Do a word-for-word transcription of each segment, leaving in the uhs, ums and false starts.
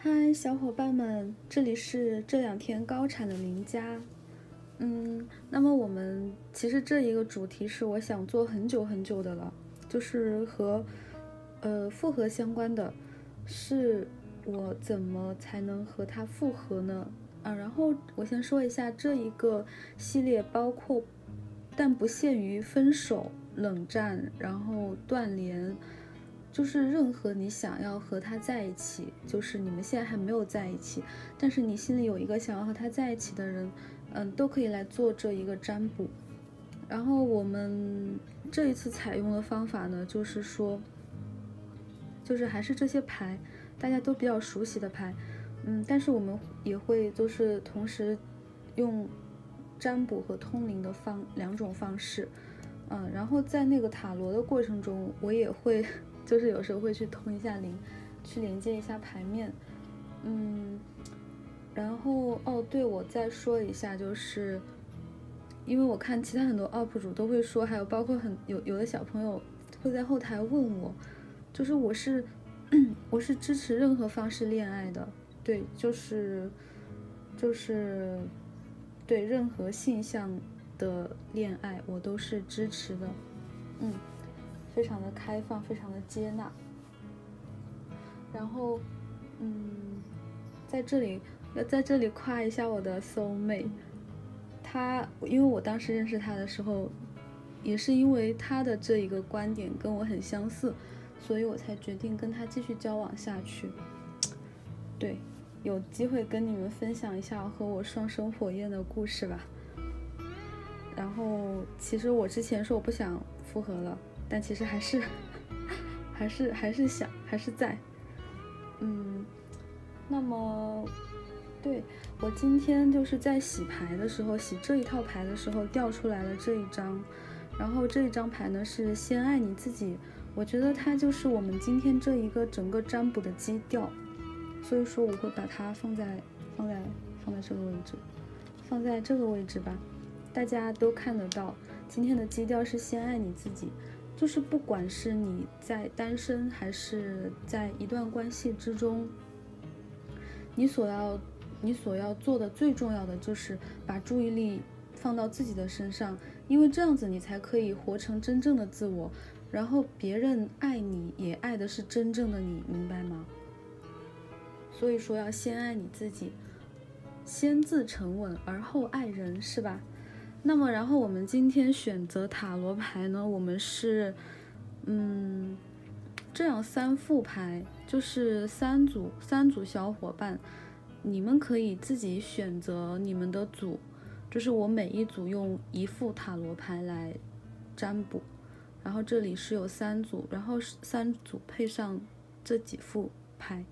嗨，小伙伴们，这里是这两天高产的邻家。嗯，那么我们其实这一个主题是我想做很久很久的了，就是和呃复合相关的，是我怎么才能和他复合呢？啊，然后我先说一下这一个系列包括，但不限于分手、冷战，然后断联。就是任何你想要和他在一起，就是你们现在还没有在一起，但是你心里有一个想要和他在一起的人，嗯，都可以来做这一个占卜。然后我们这一次采用的方法呢，就是说，就是还是这些牌，大家都比较熟悉的牌，嗯，但是我们也会就是同时用占卜和通灵的方两种方式，嗯，然后在那个塔罗的过程中，我也会就是有时候会去通一下灵，去连接一下牌面，嗯，然后哦，对，我再说一下，就是因为我看其他很多 U P 主都会说，还有包括很有有的小朋友会在后台问我，就是我是我是支持任何方式恋爱的，对，就是就是对任何性向的恋爱我都是支持的，嗯，非常的开放，非常的接纳。然后，嗯，在这里要在这里夸一下我的 soul mate，他因为我当时认识他的时候，也是因为他的这一个观点跟我很相似，所以我才决定跟他继续交往下去。对，有机会跟你们分享一下和我双生火焰的故事吧。然后，其实我之前说我不想复合了，但其实还是，还是还是想，还是在。嗯，那么，对，我今天就是在洗牌的时候，洗这一套牌的时候掉出来了这一张，然后这一张牌呢是先爱你自己，我觉得它就是我们今天这一个整个占卜的基调，所以说我会把它放在放在放在这个位置，放在这个位置吧，大家都看得到，今天的基调是先爱你自己。就是不管是你在单身还是在一段关系之中，你所要你所要做的最重要的就是把注意力放到自己的身上，因为这样子你才可以活成真正的自我，然后别人爱你也爱的是真正的你，明白吗？所以说要先爱你自己，先自沉稳而后爱人，是吧？那么然后我们今天选择塔罗牌呢，我们是嗯这样三副牌，就是三组三组小伙伴，你们可以自己选择你们的组，就是我每一组用一副塔罗牌来占卜，然后这里是有三组，然后三组配上这几副牌，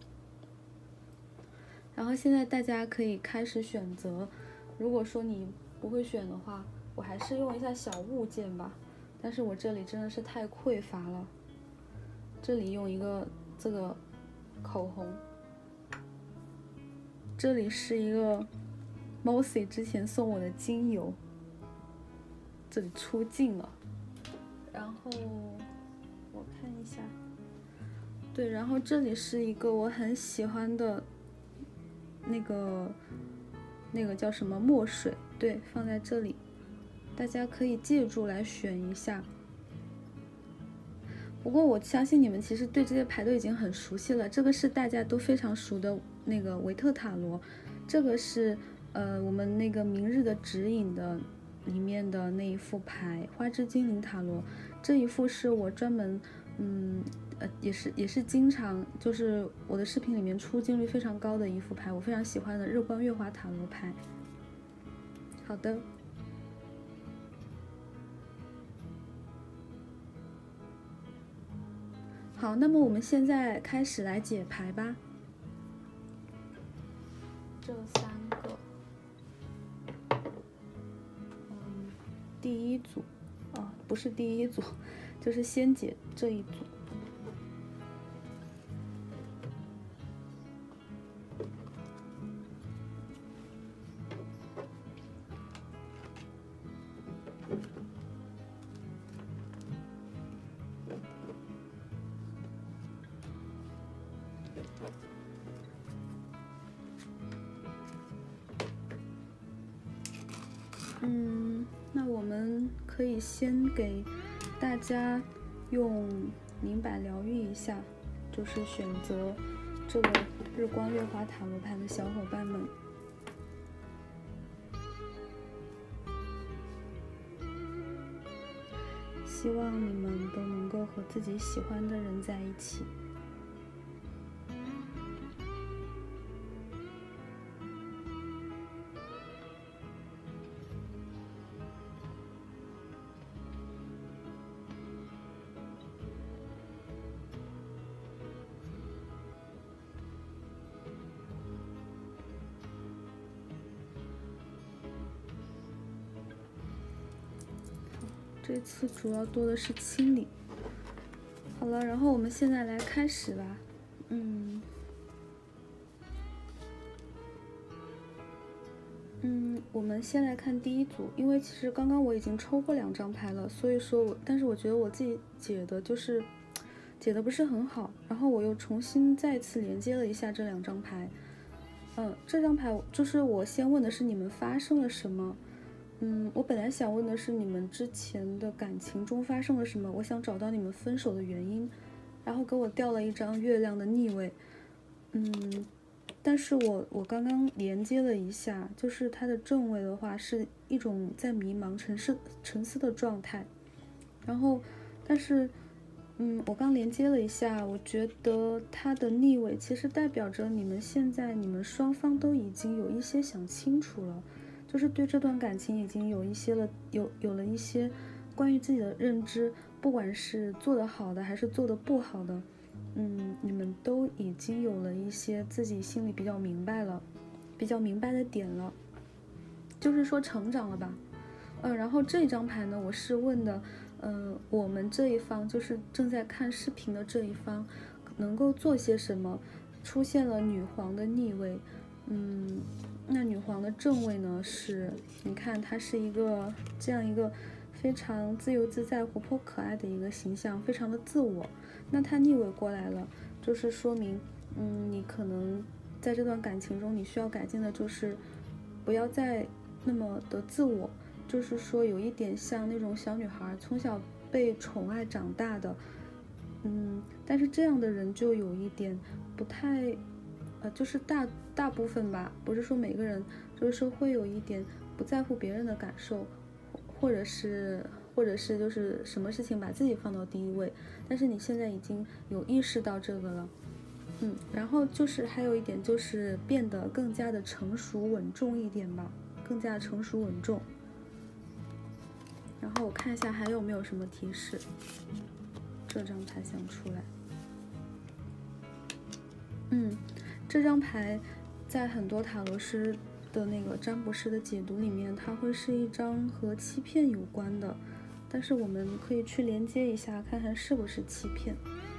然后现在大家可以开始选择，如果说你不会选的话，我还是用一下小物件吧，但是我这里真的是太匮乏了，这里用一个这个口红，这里是一个 Mossy 之前送我的精油，这里出镜了，然后我看一下，对，然后这里是一个我很喜欢的那个那个叫什么墨水，对，放在这里，大家可以借助来选一下。不过我相信你们其实对这些牌都已经很熟悉了，这个是大家都非常熟的那个维特塔罗，这个是呃我们那个明日的指引的里面的那一副牌花之精灵塔罗，这一副是我专门嗯呃也是也是经常就是我的视频里面出镜率非常高的一副牌，我非常喜欢的日光月华塔罗牌。好的。好，那么我们现在开始来解牌吧。这三个，嗯，第一组，哦，不是第一组，就是先解这一组。 嗯，那我们可以先给大家用明白疗愈一下，就是选择这个日光月华塔罗牌的小伙伴们，希望你们都能够和自己喜欢的人在一起。这次主要多的是清理。好了，然后我们现在来开始吧。嗯嗯，我们先来看第一组，因为其实刚刚我已经抽过两张牌了，所以说我，但是我觉得我自己解的就是解的不是很好，然后我又重新再次连接了一下这两张牌。嗯，这张牌就是我先问的是你们发生了什么。嗯，我本来想问的是你们之前的感情中发生了什么，我想找到你们分手的原因，然后给我掉了一张月亮的逆位。嗯，但是我我刚刚连接了一下，就是它的正位的话是一种在迷茫沉思沉思的状态，然后但是嗯，我刚连接了一下，我觉得它的逆位其实代表着你们现在你们双方都已经有一些想清楚了。就是对这段感情已经有一些了，有有了一些关于自己的认知，不管是做得好的还是做得不好的，嗯，你们都已经有了一些自己心里比较明白了，比较明白的点了，就是说成长了吧。呃，然后这张牌呢，我是问的，嗯、呃，我们这一方就是正在看视频的这一方，能够做些什么？出现了女皇的逆位，嗯。那女皇的正位呢是，你看她是一个这样一个非常自由自在、活泼可爱的一个形象，非常的自我。那她逆位过来了，就是说明，嗯，你可能在这段感情中，你需要改进的就是不要再那么的自我，就是说有一点像那种小女孩从小被宠爱长大的，嗯，但是这样的人就有一点不太。呃，就是大大部分吧，不是说每个人，就是说会有一点不在乎别人的感受，或者是或者是就是什么事情把自己放到第一位，但是你现在已经有意识到这个了，嗯，然后就是还有一点就是变得更加的成熟稳重一点吧，更加成熟稳重。然后我看一下还有没有什么提示，这张牌想出来，嗯。这张牌在很多塔罗师的那个占卜师的解读里面，它会是一张和欺骗有关的，但是我们可以去连接一下，看看是不是欺骗。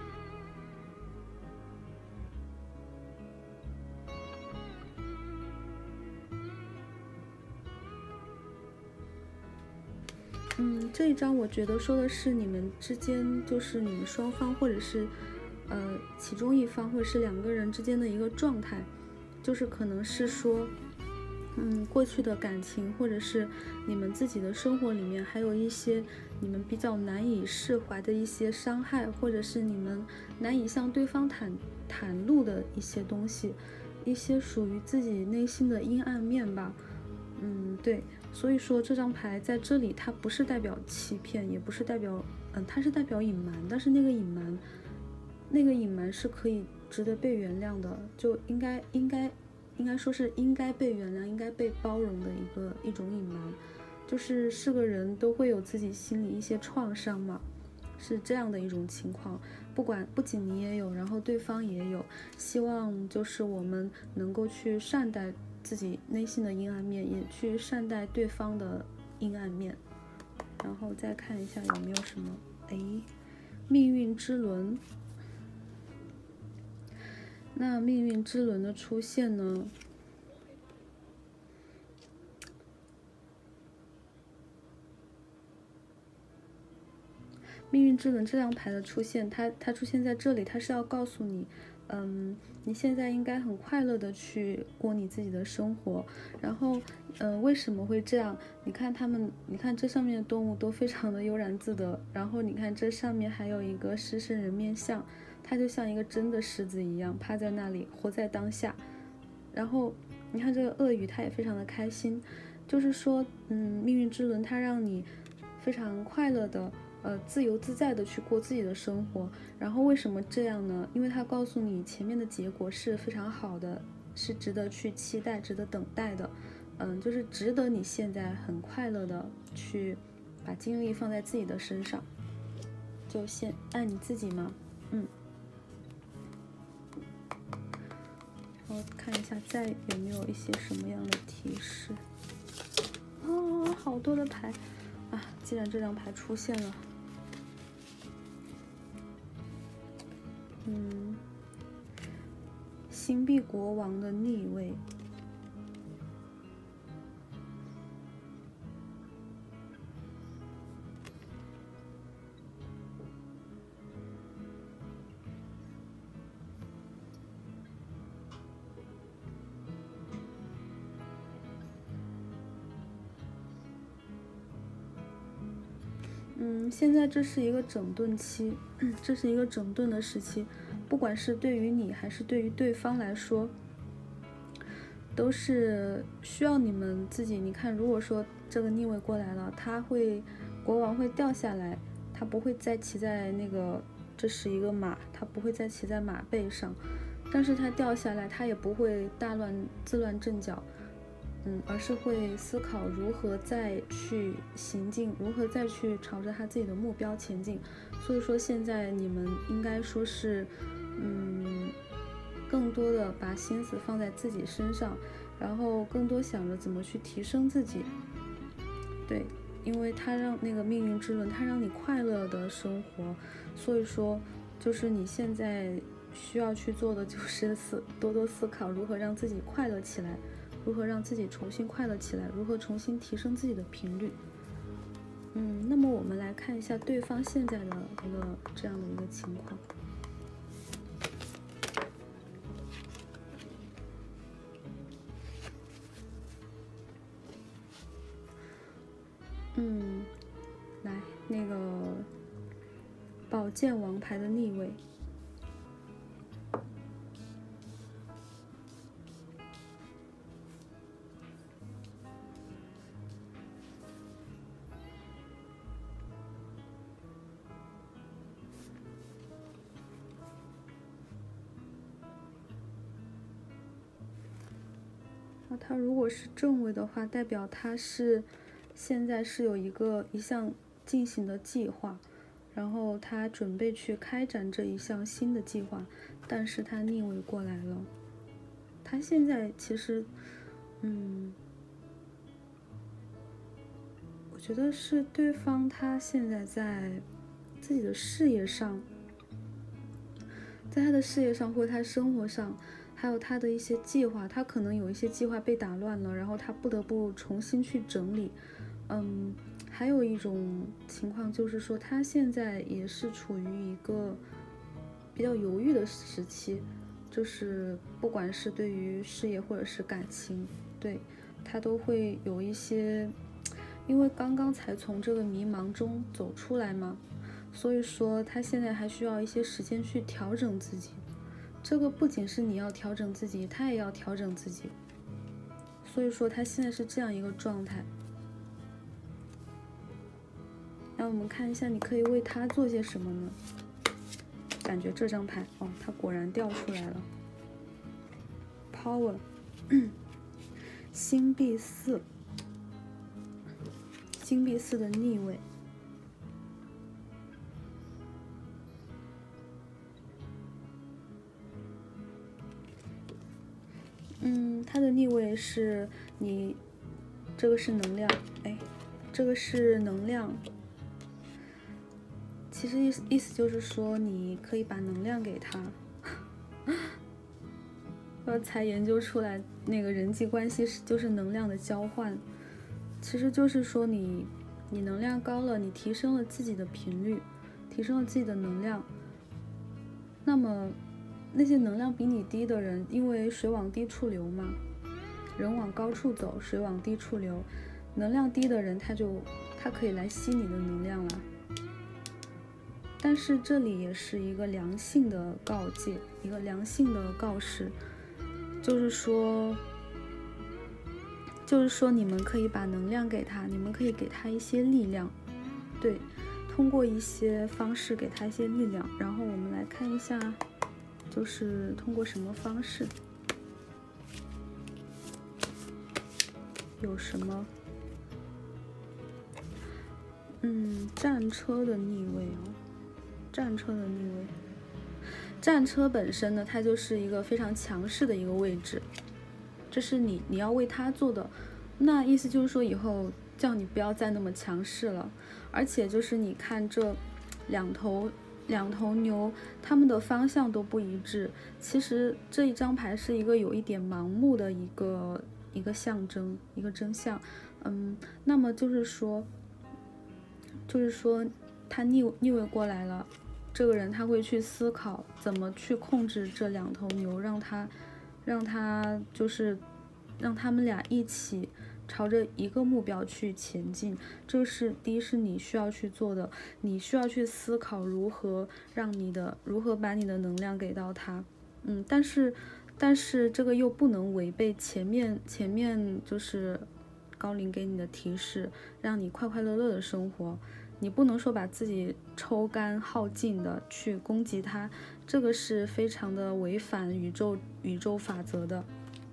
嗯，这一张我觉得说的是你们之间，就是你们双方或者是呃其中一方或者是两个人之间的一个状态，就是可能是说嗯过去的感情或者是你们自己的生活里面还有一些你们比较难以释怀的一些伤害，或者是你们难以向对方袒袒露的一些东西，一些属于自己内心的阴暗面吧。嗯，对，所以说这张牌在这里它不是代表欺骗，也不是代表嗯，它是代表隐瞒，但是那个隐瞒那个隐瞒是可以值得被原谅的，就应该应该应该说是应该被原谅，应该被包容的一个一种隐瞒，就是是个人都会有自己心里一些创伤嘛，是这样的一种情况，不管不仅你也有，然后对方也有，希望就是我们能够去善待自己内心的阴暗面，也去善待对方的阴暗面。然后再看一下有没有什么，哎，命运之轮。那命运之轮的出现呢？命运之轮这张牌的出现，它它出现在这里，它是要告诉你， 嗯，你现在应该很快乐的去过你自己的生活。然后，呃，为什么会这样？你看他们，你看这上面的动物都非常的悠然自得。然后你看这上面还有一个狮身人面像，它就像一个真的狮子一样，趴在那里，活在当下。然后你看这个鳄鱼，它也非常的开心，就是说，嗯，命运之轮它让你非常快乐的。呃，自由自在的去过自己的生活。然后为什么这样呢？因为它告诉你前面的结果是非常好的，是值得去期待、值得等待的。嗯，就是值得你现在很快乐的去把精力放在自己的身上，就先爱你自己嘛。嗯，我看一下再有没有一些什么样的提示。哦，好多的牌啊！既然这张牌出现了。嗯，星币国王的逆位。嗯，现在这是一个整顿期，这是一个整顿的时期，不管是对于你还是对于对方来说，都是需要你们自己。你看，如果说这个逆位过来了，他会国王会掉下来，他不会再骑在那个，这是一个马，他不会再骑在马背上，但是他掉下来，他也不会大乱自乱阵脚。嗯，而是会思考如何再去行进，如何再去朝着他自己的目标前进。所以说，现在你们应该说是，嗯，更多的把心思放在自己身上，然后更多想着怎么去提升自己。对，因为他让那个命运之轮，他让你快乐的生活，所以说，就是你现在需要去做的就是思多多思考如何让自己快乐起来。如何让自己重新快乐起来？如何重新提升自己的频率？嗯，那么我们来看一下对方现在的一个这样的一个情况。嗯，来那个宝剑王牌的逆位。它如果是正位的话，代表它是现在是有一个一项进行的计划，然后他准备去开展这一项新的计划，但是他逆位过来了。他现在其实，嗯，我觉得是对方他现在在自己的事业上，在他的事业上或者他生活上。还有他的一些计划，他可能有一些计划被打乱了，然后他不得不重新去整理。嗯，还有一种情况就是说，他现在也是处于一个比较犹豫的时期，就是不管是对于事业或者是感情，对他都会有一些，因为刚刚才从这个迷茫中走出来嘛，所以说他现在还需要一些时间去调整自己。这个不仅是你要调整自己，他也要调整自己，所以说他现在是这样一个状态。那我们看一下，你可以为他做些什么呢？感觉这张牌，哦，他果然掉出来了。Power， 星币四，星币四的逆位。嗯，它的逆位是你，这个是能量，哎，这个是能量。其实意思意思就是说，你可以把能量给他。我才研究出来，那个人际关系是就是能量的交换。其实就是说你，你能量高了，你提升了自己的频率，提升了自己的能量，那么那些能量比你低的人，因为水往低处流嘛，人往高处走，水往低处流，能量低的人他就他可以来吸你的能量了。但是这里也是一个良性的告诫，一个良性的告示，就是说就是说你们可以把能量给他，你们可以给他一些力量，对，通过一些方式给他一些力量。然后我们来看一下，就是通过什么方式，有什么？嗯，战车的逆位哦，战车的逆位。战车本身呢，它就是一个非常强势的一个位置，这是你你要为他做的。那意思就是说，以后叫你不要再那么强势了。而且就是你看这两头两头牛，它们的方向都不一致。其实这一张牌是一个有一点盲目的一个一个象征，一个真相。嗯，那么就是说。就是说他逆逆位过来了，这个人他会去思考怎么去控制这两头牛，让他让他就是让他们俩一起朝着一个目标去前进。这是第一，是你需要去做的，你需要去思考如何让你的如何把你的能量给到他。嗯，但是但是这个又不能违背前面前面就是高龄给你的提示，让你快快乐乐的生活。你不能说把自己抽干耗尽的去攻击他，这个是非常的违反宇宙宇宙法则的。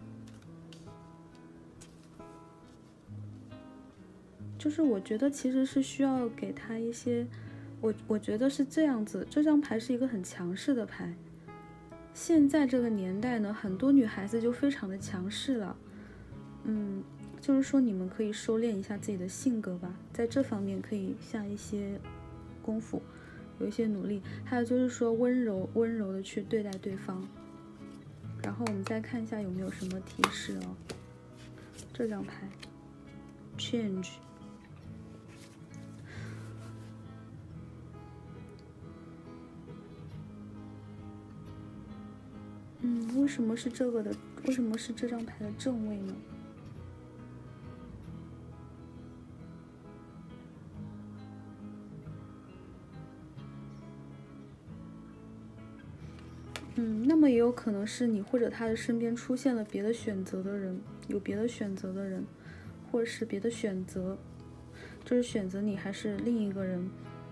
就是我觉得其实是需要给他一些，我我觉得是这样子，这张牌是一个很强势的牌。现在这个年代呢，很多女孩子就非常的强势了，嗯。就是说你们可以收敛一下自己的性格吧，在这方面可以下一些功夫，有一些努力。还有就是说温柔温柔的去对待对方。然后我们再看一下有没有什么提示哦。这张牌 change， 嗯，为什么是这个的？为什么是这张牌的正位呢？嗯，那么也有可能是你或者他的身边出现了别的选择的人，有别的选择的人，或者是别的选择，就是选择你还是另一个人。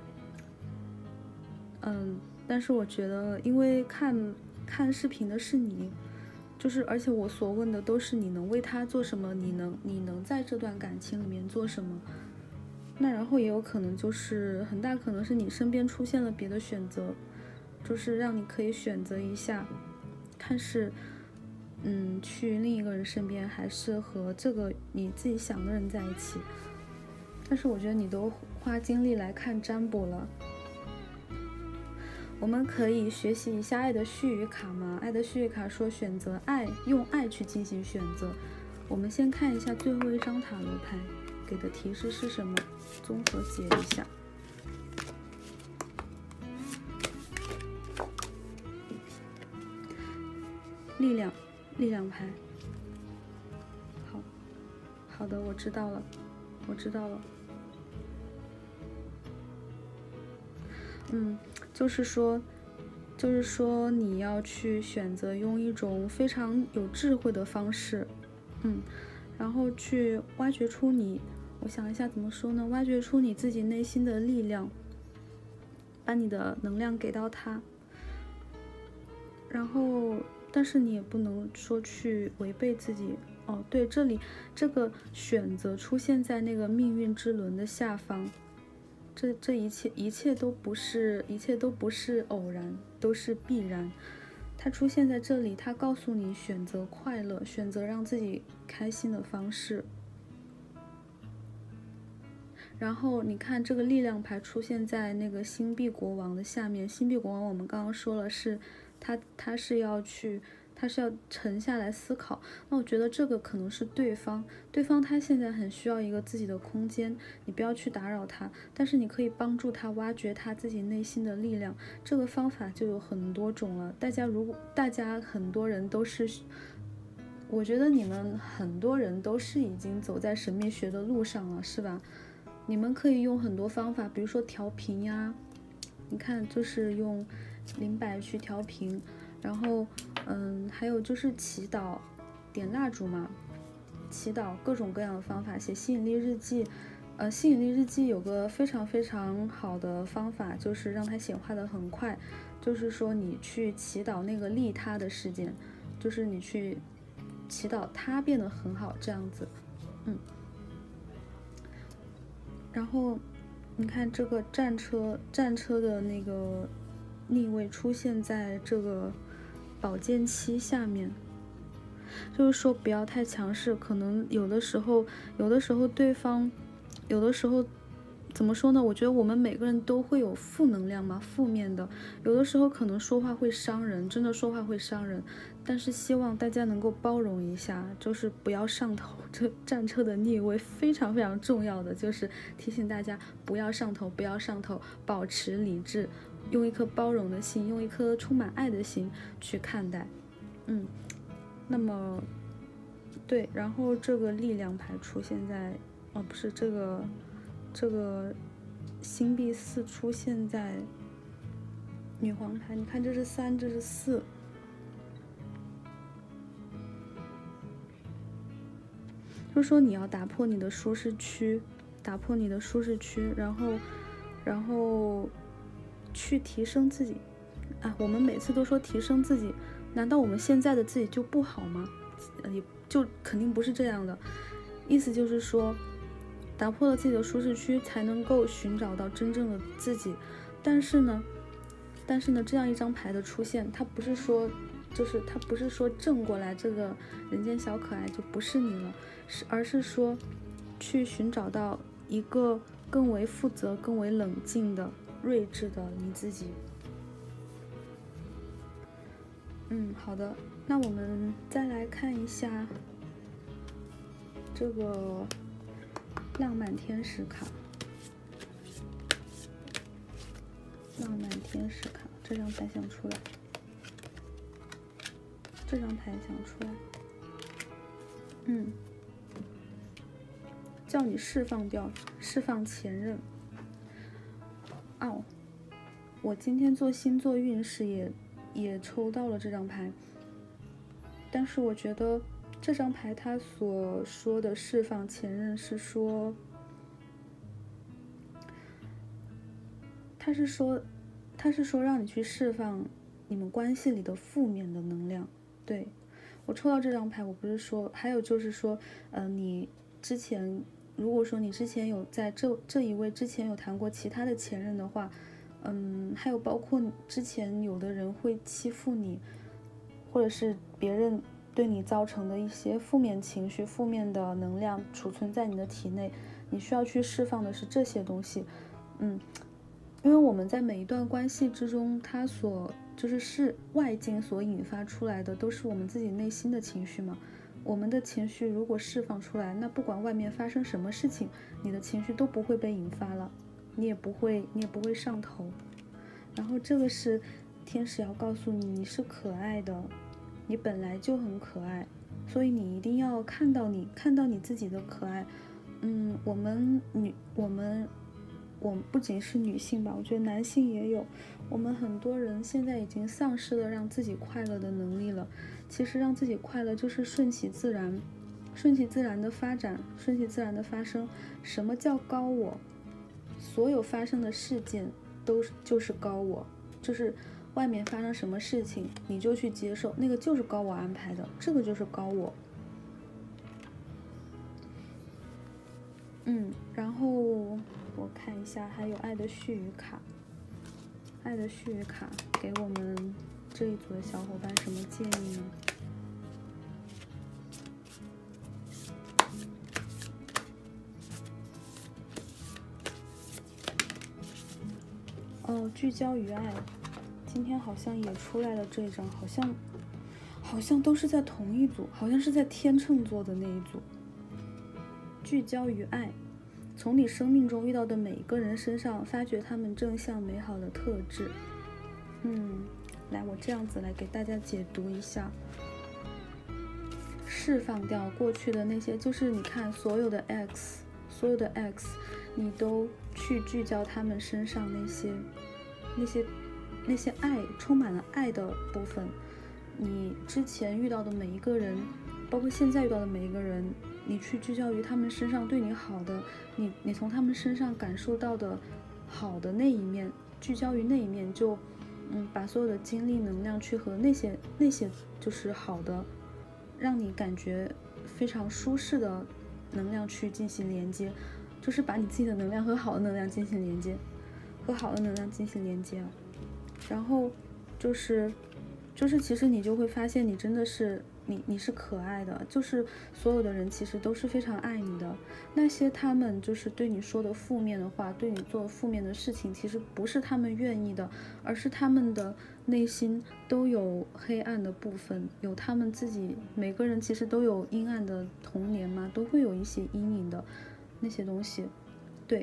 嗯，但是我觉得，因为看看视频的是你，就是而且我所问的都是你能为他做什么，你能你能在这段感情里面做什么。那然后也有可能就是很大可能是你身边出现了别的选择。就是让你可以选择一下，看是，嗯，去另一个人身边，还是和这个你自己想的人在一起。但是我觉得你都花精力来看占卜了，我们可以学习一下爱的须臾卡吗？爱的须臾卡说选择爱，用爱去进行选择。我们先看一下最后一张塔罗牌给的提示是什么，综合解一下。力量，力量牌。好，好的，我知道了，我知道了。嗯，就是说，就是说你要去选择用一种非常有智慧的方式，嗯，然后去挖掘出你，我想一下怎么说呢？挖掘出你自己内心的力量，把你的能量给到他，然后。但是你也不能说去违背自己哦。对，这里这个选择出现在那个命运之轮的下方，这这一切一切都不是一切都不是偶然，都是必然。它出现在这里，它告诉你选择快乐，选择让自己开心的方式。然后你看这个力量牌出现在那个星币国王的下面，星币国王我们刚刚说了是。他他是要去， 他是要沉下来思考。那我觉得这个可能是对方，对方他现在很需要一个自己的空间，你不要去打扰他，但是你可以帮助他挖掘他自己内心的力量。这个方法就有很多种了。大家如果大家很多人都是，我觉得你们很多人都是已经走在神秘学的路上了，是吧？你们可以用很多方法，比如说调频呀，你看就是用灵摆去调频，然后嗯，还有就是祈祷，点蜡烛嘛，祈祷，各种各样的方法，写吸引力日记。呃，吸引力日记有个非常非常好的方法，就是让它显化的很快，就是说你去祈祷那个利他的事件，就是你去祈祷它变得很好，这样子，嗯。然后你看这个战车，战车的那个逆位出现在这个宝剑七下面，就是说不要太强势，可能有的时候，有的时候对方，有的时候怎么说呢？我觉得我们每个人都会有负能量嘛，负面的，有的时候可能说话会伤人，真的说话会伤人。但是希望大家能够包容一下，就是不要上头。这战车的逆位非常非常重要的，就是提醒大家不要上头，不要上头，保持理智，用一颗包容的心，用一颗充满爱的心去看待。嗯，那么对，然后这个力量牌出现在，哦，不是这个。这个星币四出现在女皇牌，你看这是三，这是四，就是说你要打破你的舒适区，打破你的舒适区，然后，然后去提升自己。啊，我们每次都说提升自己，难道我们现在的自己就不好吗？也就肯定不是这样的。意思就是说，打破了自己的舒适区，才能够寻找到真正的自己。但是呢，但是呢，这样一张牌的出现，它不是说，就是它不是说正过来这个人间小可爱就不是你了，是而是说，去寻找到一个更为负责、更为冷静的、睿智的你自己。嗯，好的，那我们再来看一下这个。浪漫天使卡，浪漫天使卡，这张牌想出来，这张牌想出来，嗯，叫你释放掉，释放前任。哦，我今天做星座运势也也抽到了这张牌，但是我觉得。这张牌他所说的释放前任是说，他是说，他是说让你去释放你们关系里的负面的能量。对，我抽到这张牌，我不是说，还有就是说，呃，你之前如果说你之前有在这这一位之前有谈过其他的前任的话，嗯，还有包括之前有的人会欺负你，或者是别人。对你造成的一些负面情绪、负面的能量储存在你的体内，你需要去释放的是这些东西。嗯，因为我们在每一段关系之中，它所就是是外境所引发出来的，都是我们自己内心的情绪嘛。我们的情绪如果释放出来，那不管外面发生什么事情，你的情绪都不会被引发了，你也不会，你也不会上头。然后这个是天使要告诉你，你是可爱的。你本来就很可爱，所以你一定要看到你看到你自己的可爱。嗯，我们女我们我们不仅是女性吧，我觉得男性也有。我们很多人现在已经丧失了让自己快乐的能力了。其实让自己快乐就是顺其自然，顺其自然的发展，顺其自然的发生。什么叫高我？所有发生的事件都就是高我，就是。外面发生什么事情，你就去接受，那个就是高我安排的，这个就是高我。嗯，然后我看一下，还有爱的絮语卡，爱的絮语卡给我们这一组的小伙伴什么建议呢？哦，聚焦于爱。今天好像也出来了这张，好像好像都是在同一组，好像是在天秤座的那一组。聚焦于爱，从你生命中遇到的每一个人身上发掘他们正向美好的特质。嗯，来，我这样子来给大家解读一下。释放掉过去的那些，就是你看所有的 X， 所有的 X， 你都去聚焦他们身上那些那些那些爱，充满了爱的部分。你之前遇到的每一个人，包括现在遇到的每一个人，你去聚焦于他们身上对你好的，你你从他们身上感受到的好的那一面，聚焦于那一面，就嗯把所有的精力能量去和那些那些就是好的，让你感觉非常舒适的能量去进行连接，就是把你自己的能量和好的能量进行连接，和好的能量进行连接啊。然后就是就是其实你就会发现你真的是你你是可爱的，就是所有的人其实都是非常爱你的。那些他们就是对你说的负面的话，对你做负面的事情，其实不是他们愿意的，而是他们的内心都有黑暗的部分，有他们自己每个人其实都有阴暗的童年嘛，都会有一些阴影的那些东西。对，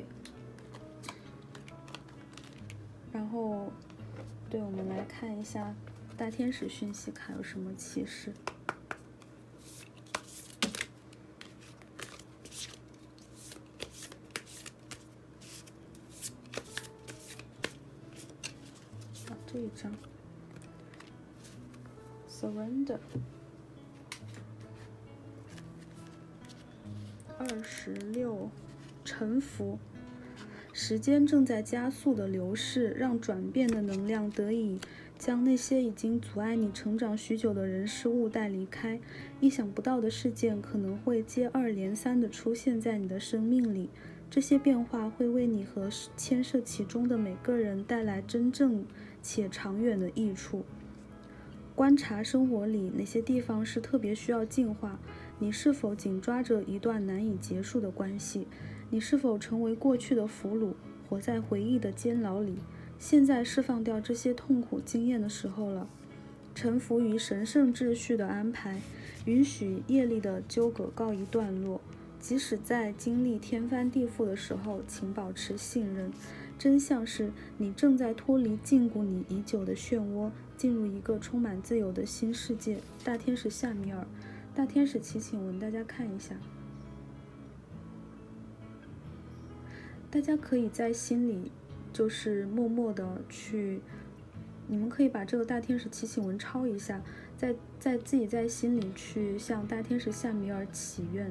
然后对，我们来看一下大天使讯息卡有什么启示。这一张 surrender， 二十六，臣服。时间正在加速的流逝，让转变的能量得以将那些已经阻碍你成长许久的人事物带离开。意想不到的事件可能会接二连三地出现在你的生命里，这些变化会为你和牵涉其中的每个人带来真正且长远的益处。观察生活里哪些地方是特别需要净化，你是否紧抓着一段难以结束的关系？你是否成为过去的俘虏，活在回忆的监牢里？现在释放掉这些痛苦经验的时候了。臣服于神圣秩序的安排，允许业力的纠葛告一段落。即使在经历天翻地覆的时候，请保持信任。真相是你正在脱离禁锢你已久的漩涡，进入一个充满自由的新世界。大天使夏米尔，大天使祈请文，大家看一下。大家可以在心里就是默默的去，你们可以把这个大天使祈请文抄一下，在在自己在心里去向大天使夏米尔祈愿。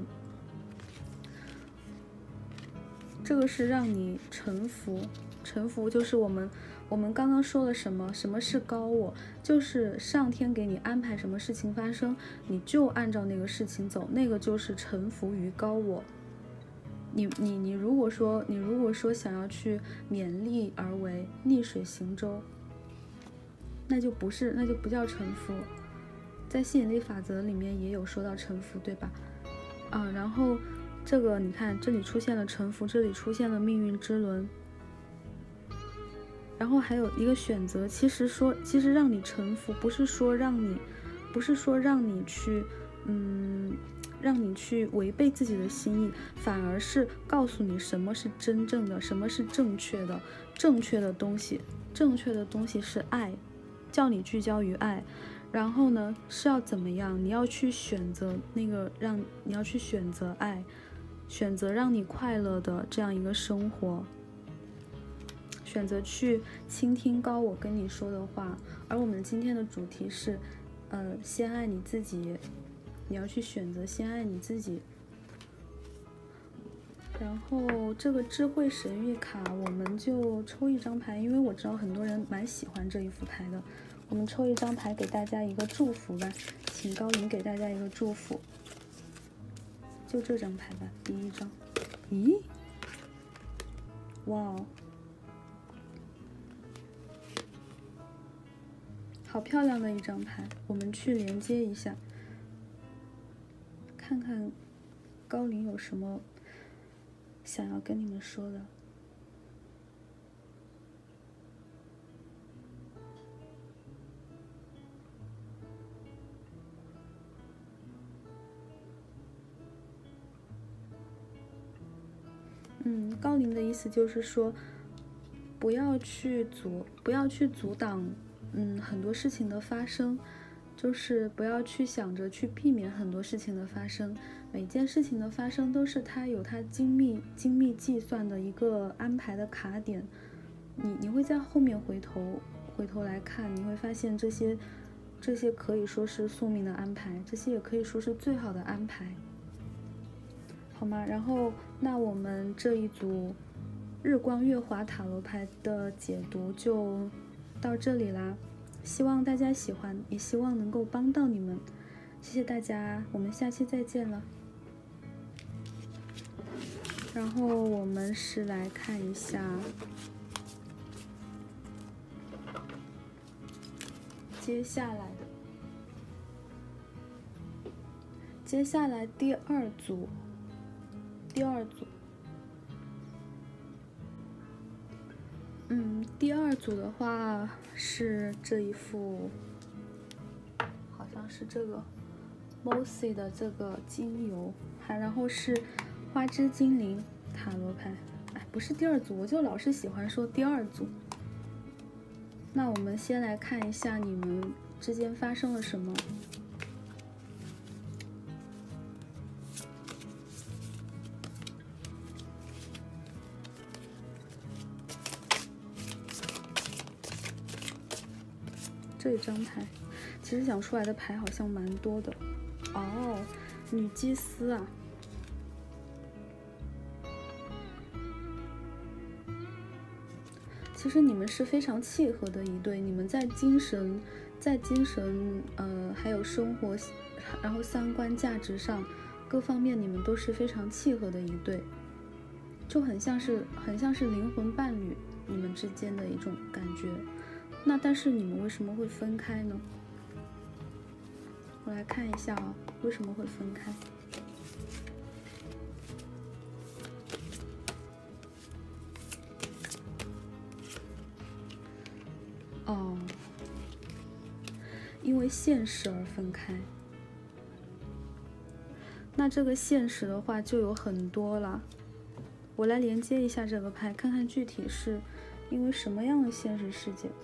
这个是让你臣服，臣服就是我们我们刚刚说了什么？什么是高我？就是上天给你安排什么事情发生，你就按照那个事情走，那个就是臣服于高我。你你你如果说你如果说想要去勉力而为，逆水行舟，那就不是，那就不叫臣服。在吸引力法则里面也有说到臣服，对吧？啊，然后这个你看，这里出现了臣服，这里出现了命运之轮，然后还有一个选择。其实说，其实让你臣服，不是说让你，不是说让你去，嗯。让你去违背自己的心意，反而是告诉你什么是真正的，什么是正确的。正确的东西，正确的东西是爱，叫你聚焦于爱。然后呢，是要怎么样？你要去选择那个让你要去选择爱，选择让你快乐的这样一个生活，选择去倾听高我跟你说的话。而我们今天的主题是，呃，先爱你自己。你要去选择先爱你自己。然后这个智慧神谕卡我们就抽一张牌，因为我知道很多人蛮喜欢这一副牌的，我们抽一张牌给大家一个祝福吧，请高灵给大家一个祝福。就这张牌吧，第一张。咦，哇，好漂亮的一张牌，我们去连接一下，看看高灵有什么想要跟你们说的。 嗯，高龄的意思就是说，不要去阻，不要去阻挡，嗯，很多事情的发生，就是不要去想着去避免很多事情的发生。每件事情的发生都是它有它精密精密计算的一个安排的卡点，你你会在后面回头回头来看，你会发现这些这些可以说是宿命的安排，这些也可以说是最好的安排。好吗？然后，那我们这一组日光月华塔罗牌的解读就到这里啦，希望大家喜欢，也希望能够帮到你们，谢谢大家，我们下期再见了。然后我们是来看一下接下来的，接下来第二组。第二组，嗯，第二组的话是这一副，好像是这个 Mossy 的这个精油，还然后是花之精灵塔罗牌，哎，不是第二组，我就老是喜欢说第二组。那我们先来看一下你们之间发生了什么。这一张牌，其实想出来的牌好像蛮多的哦。女祭司啊，其实你们是非常契合的一对，你们在精神、在精神呃还有生活，然后三观价值上各方面，你们都是非常契合的一对，就很像是很像是灵魂伴侣，你们之间的一种感觉。那但是你们为什么会分开呢？我来看一下啊，为什么会分开？哦，因为现实而分开。那这个现实的话就有很多了。我来连接一下这个牌，看看具体是因为什么样的现实世界。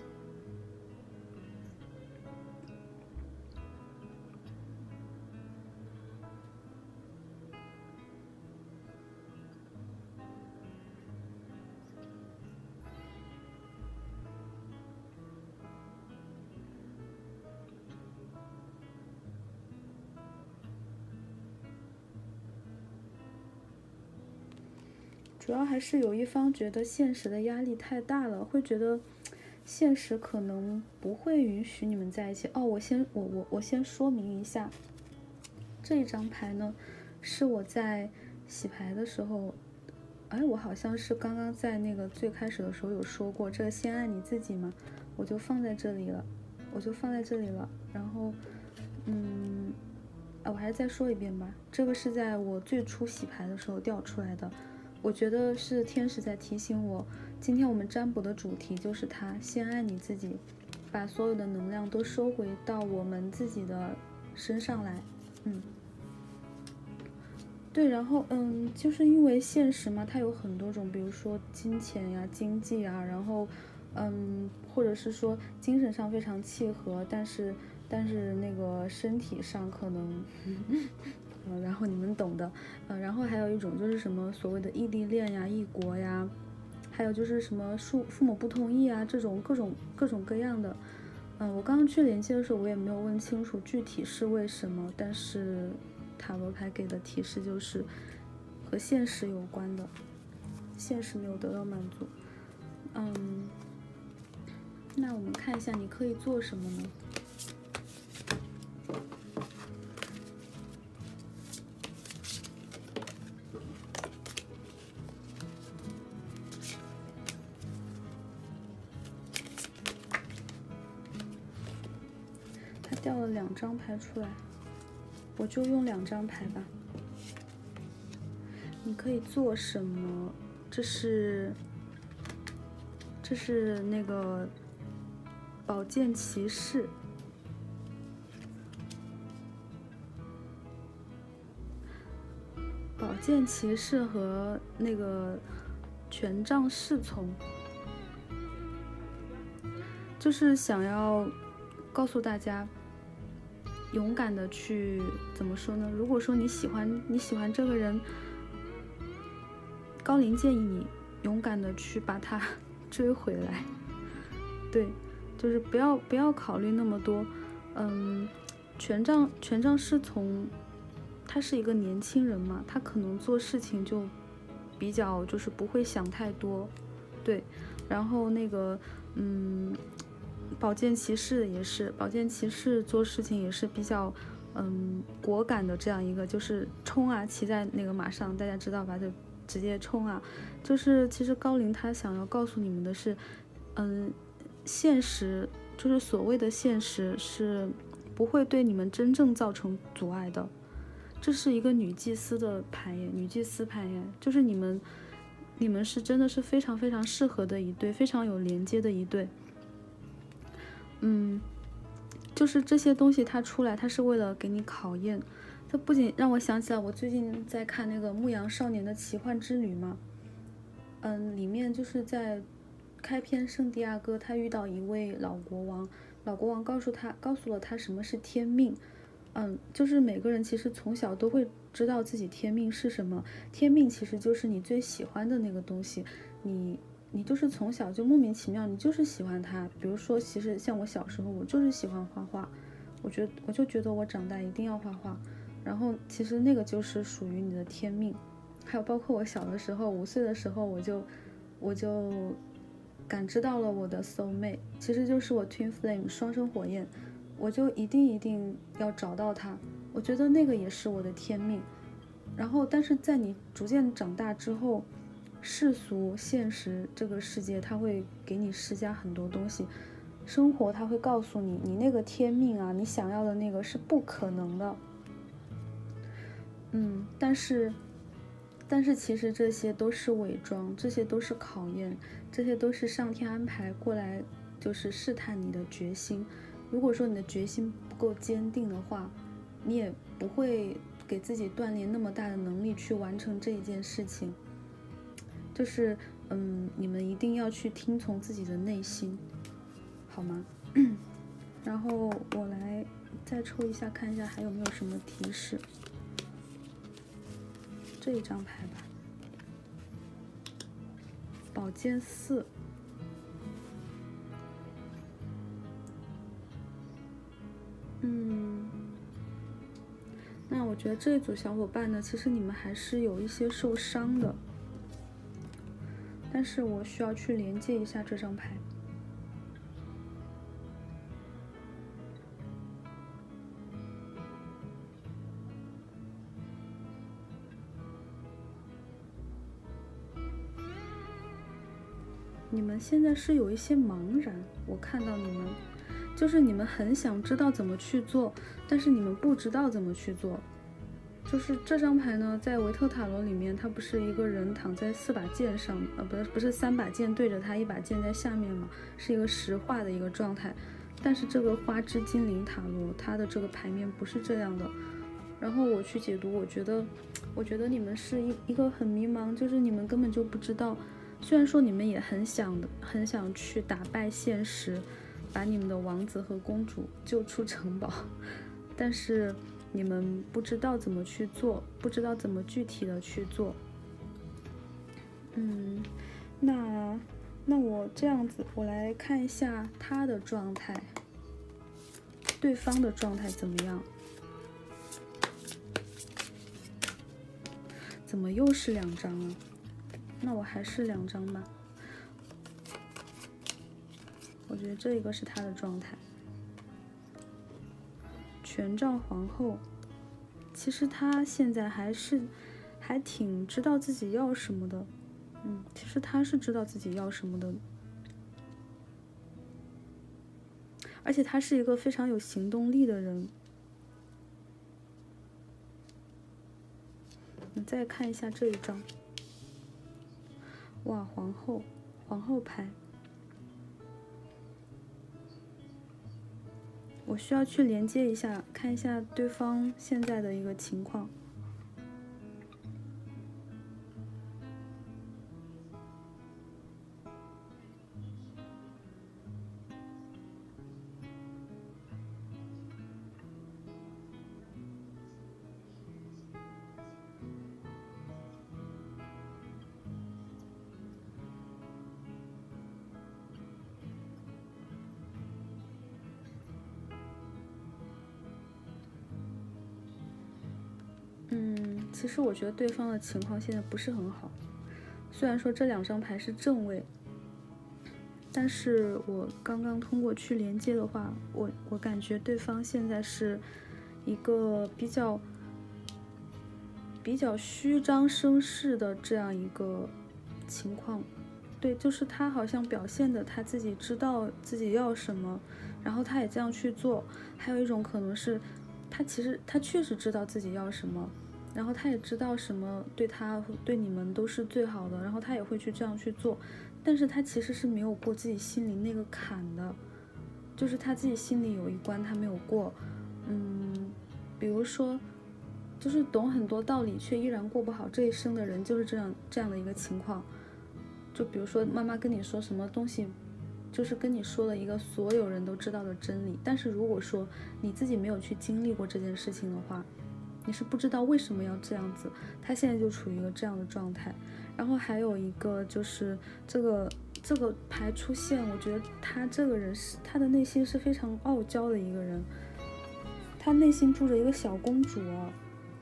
主要还是有一方觉得现实的压力太大了，会觉得现实可能不会允许你们在一起。哦，我先我我我先说明一下，这一张牌呢，是我在洗牌的时候，哎，我好像是刚刚在那个最开始的时候有说过，这个先爱你自己嘛，我就放在这里了，我就放在这里了。然后，嗯，啊，我还是再说一遍吧，这个是在我最初洗牌的时候掉出来的。我觉得是天使在提醒我，今天我们占卜的主题就是它，先爱你自己，把所有的能量都收回到我们自己的身上来。嗯，对，然后嗯，就是因为现实嘛，它有很多种，比如说金钱呀、经济啊，然后嗯，或者是说精神上非常契合，但是但是那个身体上可能。呃，然后你们懂的，呃，然后还有一种就是什么所谓的异地恋呀、异国呀，还有就是什么父父母不同意啊，这种各种各种各样的，嗯、呃，我刚刚去连接的时候，我也没有问清楚具体是为什么，但是塔罗牌给的提示就是和现实有关的，现实没有得到满足，嗯，那我们看一下你可以做什么呢？掉了两张牌出来，我就用两张牌吧。你可以做什么？这是，这是那个宝剑骑士。 宝剑骑士和那个权杖侍从，就是想要告诉大家，勇敢的去怎么说呢？如果说你喜欢你喜欢这个人，高龄建议你勇敢的去把他追回来。对，就是不要不要考虑那么多。嗯，权杖权杖侍从，他是一个年轻人嘛，他可能做事情就比较就是不会想太多。对，然后那个嗯。宝剑骑士也是，宝剑骑士做事情也是比较，嗯，果敢的这样一个，就是冲啊，骑在那个马上，大家知道吧？就直接冲啊！就是其实高龄他想要告诉你们的是，嗯，现实就是所谓的现实是不会对你们真正造成阻碍的。这是一个女祭司的牌耶，女祭司牌耶，就是你们，你们是真的是非常非常适合的一对，非常有连接的一对。嗯，就是这些东西它出来，它是为了给你考验。它不仅让我想起来，我最近在看那个《牧羊少年的奇幻之旅》嘛，嗯，里面就是在开篇，圣地亚哥他遇到一位老国王，老国王告诉他，告诉了他什么是天命。嗯，就是每个人其实从小都会知道自己天命是什么，天命其实就是你最喜欢的那个东西，你。你就是从小就莫名其妙，你就是喜欢它。比如说，其实像我小时候，我就是喜欢画画，我觉得我就觉得我长大一定要画画。然后其实那个就是属于你的天命。还有包括我小的时候，五岁的时候，我就我就感知到了我的 soul mate， 其实就是我 twin flame 双生火焰，我就一定一定要找到它。我觉得那个也是我的天命。然后，但是在你逐渐长大之后，世俗现实这个世界，它会给你施加很多东西，生活它会告诉你，你那个天命啊，你想要的那个是不可能的。嗯，但是，但是其实这些都是伪装，这些都是考验，这些都是上天安排过来，就是试探你的决心。如果说你的决心不够坚定的话，你也不会给自己锻炼那么大的能力去完成这一件事情。就是，嗯，你们一定要去听从自己的内心，好吗？然后我来再抽一下，看一下还有没有什么提示。这一张牌吧，宝剑四。嗯，那我觉得这一组小伙伴呢，其实你们还是有一些受伤的。但是我需要去连接一下这张牌。你们现在是有一些茫然，我看到你们，就是你们很想知道怎么去做，但是你们不知道怎么去做。就是这张牌呢，在维特塔罗里面，它不是一个人躺在四把剑上，呃，不是不是三把剑对着他，一把剑在下面嘛，是一个实画的一个状态。但是这个花之精灵塔罗，它的这个牌面不是这样的。然后我去解读，我觉得，我觉得你们是一一个很迷茫，就是你们根本就不知道。虽然说你们也很想的，很想去打败现实，把你们的王子和公主救出城堡，但是你们不知道怎么去做，不知道怎么具体的去做。嗯，那那我这样子，我来看一下他的状态，对方的状态怎么样？怎么又是两张啊？那我还是两张吧。我觉得这一个是他的状态。权杖皇后，其实他现在还是还挺知道自己要什么的。嗯，其实他是知道自己要什么的，而且他是一个非常有行动力的人。你再看一下这一张，哇，皇后，皇后牌，我需要去连接一下，看一下对方现在的一个情况。 其实我觉得对方的情况现在不是很好。虽然说这两张牌是正位，但是我刚刚通过去连接的话，我我感觉对方现在是一个比较比较虚张声势的这样一个情况。对，就是他好像表现的他自己知道自己要什么，然后他也这样去做。还有一种可能是，他其实他确实知道自己要什么，然后他也知道什么对他对你们都是最好的，然后他也会去这样去做。但是他其实是没有过自己心里那个坎的，就是他自己心里有一关他没有过。嗯，比如说，就是懂很多道理却依然过不好这一生的人，就是这样这样的一个情况。就比如说妈妈跟你说什么东西，就是跟你说了一个所有人都知道的真理，但是如果说你自己没有去经历过这件事情的话，你是不知道为什么要这样子。他现在就处于一个这样的状态。然后还有一个就是这个这个牌出现，我觉得他这个人是他的内心是非常傲娇的一个人，他内心住着一个小公主啊，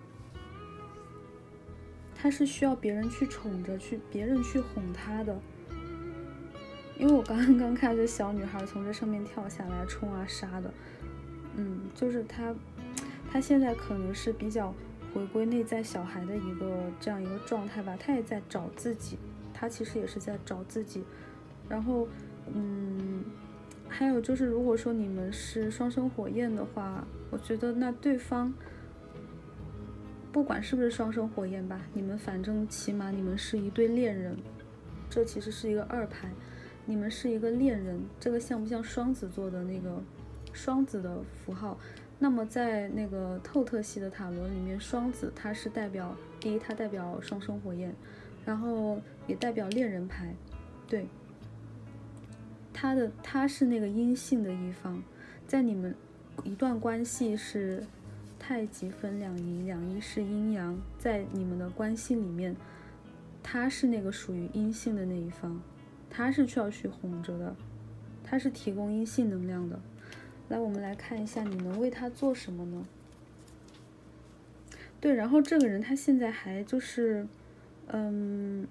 他是需要别人去宠着，去别人去哄他的。因为我刚刚看这小女孩从这上面跳下来冲啊杀的，嗯，就是他他现在可能是比较回归内在小孩的一个这样一个状态吧，他也在找自己，他其实也是在找自己。然后嗯，还有就是如果说你们是双生火焰的话，我觉得那对方不管是不是双生火焰吧，你们反正起码你们是一对恋人。这其实是一个二牌，你们是一个恋人，这个像不像双子座的那个双子的符号？那么在那个透特系的塔罗里面，双子它是代表第一，它代表双生火焰，然后也代表恋人牌。对，它的它是那个阴性的一方，在你们一段关系是太极分两仪，两仪是阴阳，在你们的关系里面，他是那个属于阴性的那一方，他是需要去哄着的，他是提供阴性能量的。来，我们来看一下你能为他做什么呢？对，然后这个人他现在还就是，嗯，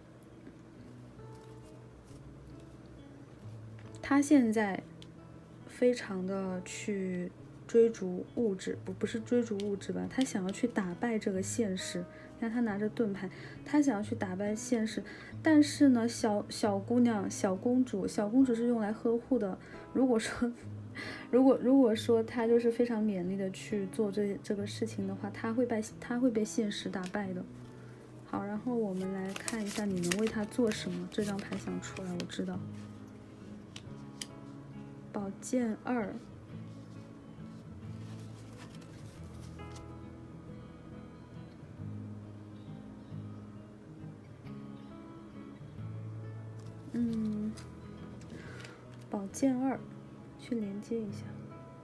他现在非常的去追逐物质，不不是追逐物质吧，他想要去打败这个现实。看他拿着盾牌，他想要去打败现实，但是呢，小小姑娘、小公主、小公主是用来呵护的。如果说，如果如果说他就是非常勉力的去做这这个事情的话，他会被他会被现实打败的。好，然后我们来看一下你能为他做什么。这张牌想出来，我知道。宝剑二。嗯，宝剑二，去连接一下。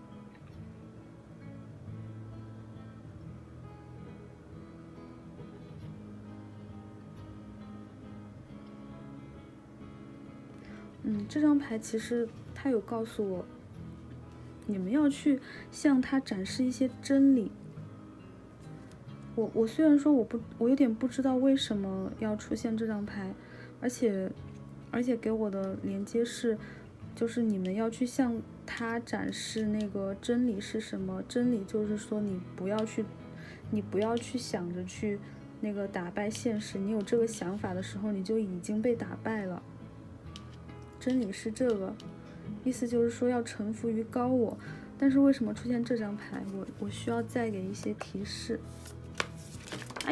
嗯，这张牌其实他有告诉我，你们要去向他展示一些真理。我我虽然说我不，我有点不知道为什么要出现这张牌，而且。而且给我的连接是，就是你们要去向他展示那个真理是什么。真理就是说，你不要去，你不要去想着去那个打败现实。你有这个想法的时候，你就已经被打败了。真理是这个，意思就是说要臣服于高我。但是为什么出现这张牌？我我需要再给一些提示。哎。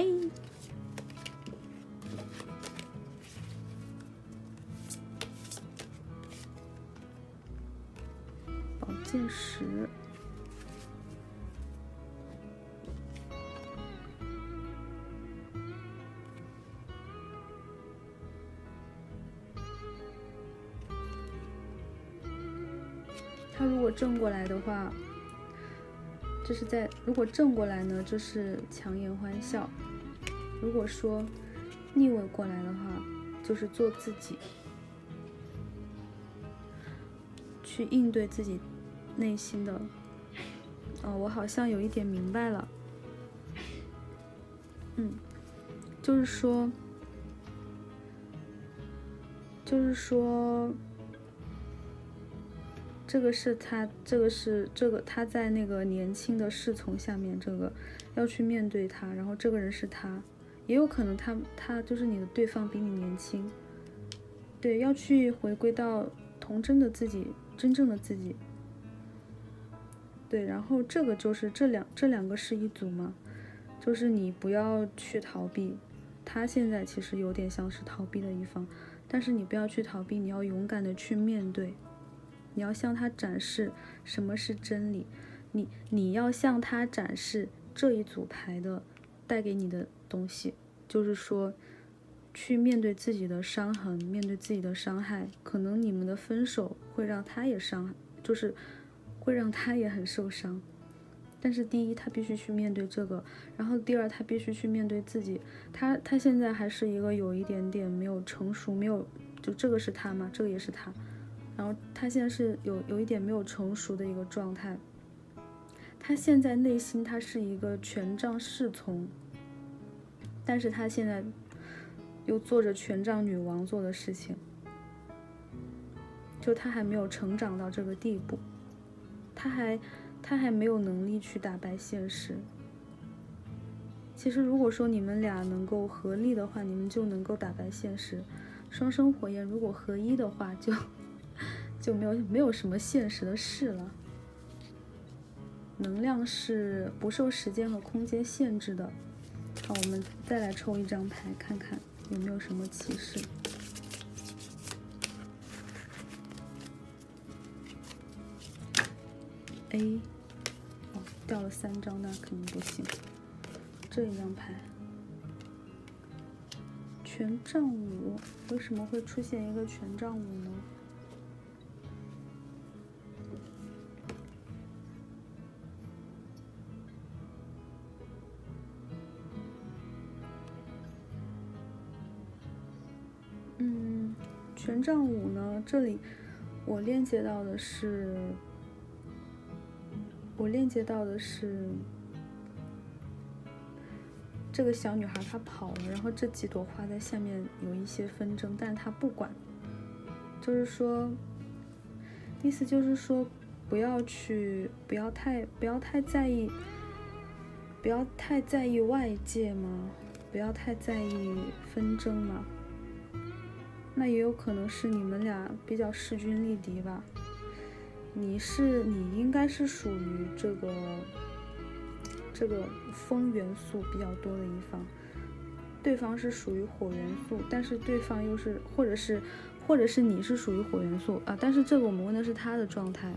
剑十，他如果正过来的话，这是在如果正过来呢，就是强颜欢笑；如果说逆位过来的话，就是做自己，去应对自己内心的。哦，我好像有一点明白了。 嗯，就是说，就是说，这个是他，这个是这个他在那个年轻的侍从下面，这个要去面对他，然后这个人是他，也有可能他他就是你的对方比你年轻，对，要去回归到童真的自己，真正的自己。对，然后这个就是这两这两个是一组嘛，就是你不要去逃避，他现在其实有点像是逃避的一方，但是你不要去逃避，你要勇敢的去面对，你要向他展示什么是真理，你你要向他展示这一组牌的带给你的东西，就是说去面对自己的伤痕，面对自己的伤害，可能你们的分手会让他也伤，就是会让他也很受伤，但是第一他必须去面对这个，然后第二他必须去面对自己，他他现在还是一个有一点点没有成熟，没有就这个是他嘛，这个也是他，然后他现在是有有一点没有成熟的一个状态，他现在内心他是一个权杖侍从，但是他现在又做着权杖女王做的事情，就他还没有成长到这个地步，他还他还没有能力去打败现实。其实如果说你们俩能够合力的话，你们就能够打败现实。双生火焰如果合一的话，就就没有没有什么现实的事了。能量是不受时间和空间限制的。好，我们再来抽一张牌，看看有没有什么启示。A， 哦，掉了三张，那肯定不行。这一张牌，权杖五，为什么会出现一个权杖五呢？嗯，权杖五呢，这里我链接到的是，我链接到的是。这个小女孩她跑了，然后这几朵花在下面有一些纷争，但是她不管，就是说，意思就是说，不要去，不要太，不要太在意，不要太在意外界嘛，不要太在意纷争嘛。那也有可能是你们俩比较势均力敌吧。你是，你应该是属于这个。这个风元素比较多的一方，对方是属于火元素，但是对方又是，或者是，或者是你是属于火元素啊，但是这个我们问的是他的状态。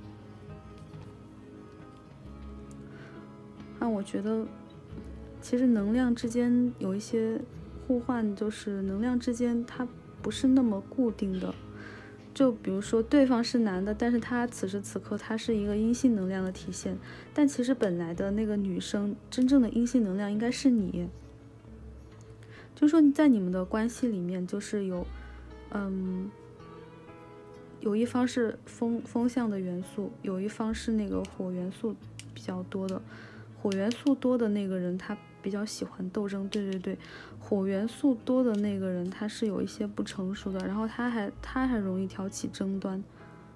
那我觉得，其实能量之间有一些互换，就是能量之间它不是那么固定的。就比如说对方是男的，但是他此时此刻他是一个阴性能量的体现，但其实本来的那个女生真正的阴性能量应该是你。就说在你们的关系里面，就是有，嗯，有一方是风风象的元素，有一方是那个火元素比较多的，火元素多的那个人他比较喜欢斗争，对对对，火元素多的那个人他是有一些不成熟的，然后他还他还容易挑起争端，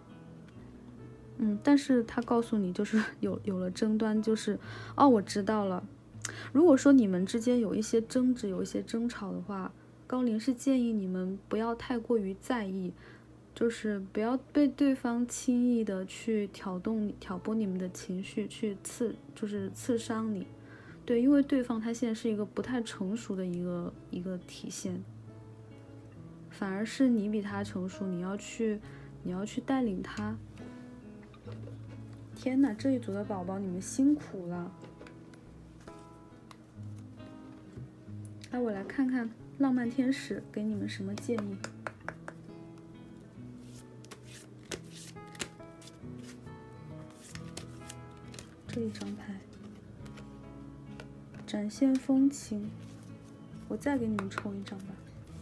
嗯，但是他告诉你就是有有了争端，就是哦我知道了，如果说你们之间有一些争执，有一些争吵的话，高龄是建议你们不要太过于在意，就是不要被对方轻易的去挑动挑拨你们的情绪，去刺就是刺伤你。对，因为对方他现在是一个不太成熟的一个一个体现，反而是你比他成熟，你要去你要去带领他。天哪，这一组的宝宝你们辛苦了。来，我来看看浪漫天使给你们什么建议。这一张牌。展现风情，我再给你们抽一张吧。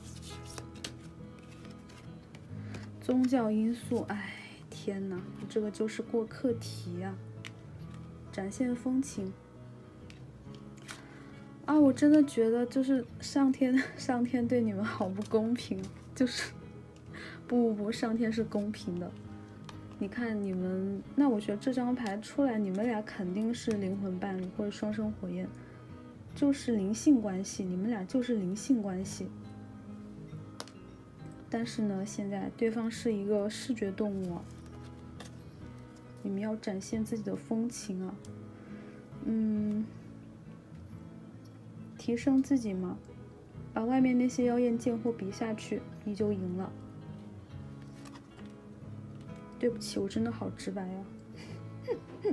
宗教因素，哎，天哪，这个就是过课题呀、啊。展现风情， 啊，我真的觉得就是上天，上天对你们好不公平，就是不不不，上天是公平的。你看你们，那我觉得这张牌出来，你们俩肯定是灵魂伴侣或者双生火焰，就是灵性关系，你们俩就是灵性关系。但是呢，现在对方是一个视觉动物啊，你们要展现自己的风情啊，嗯。提升自己嘛，把外面那些妖艳贱货比下去，你就赢了。对不起，我真的好直白呀、啊。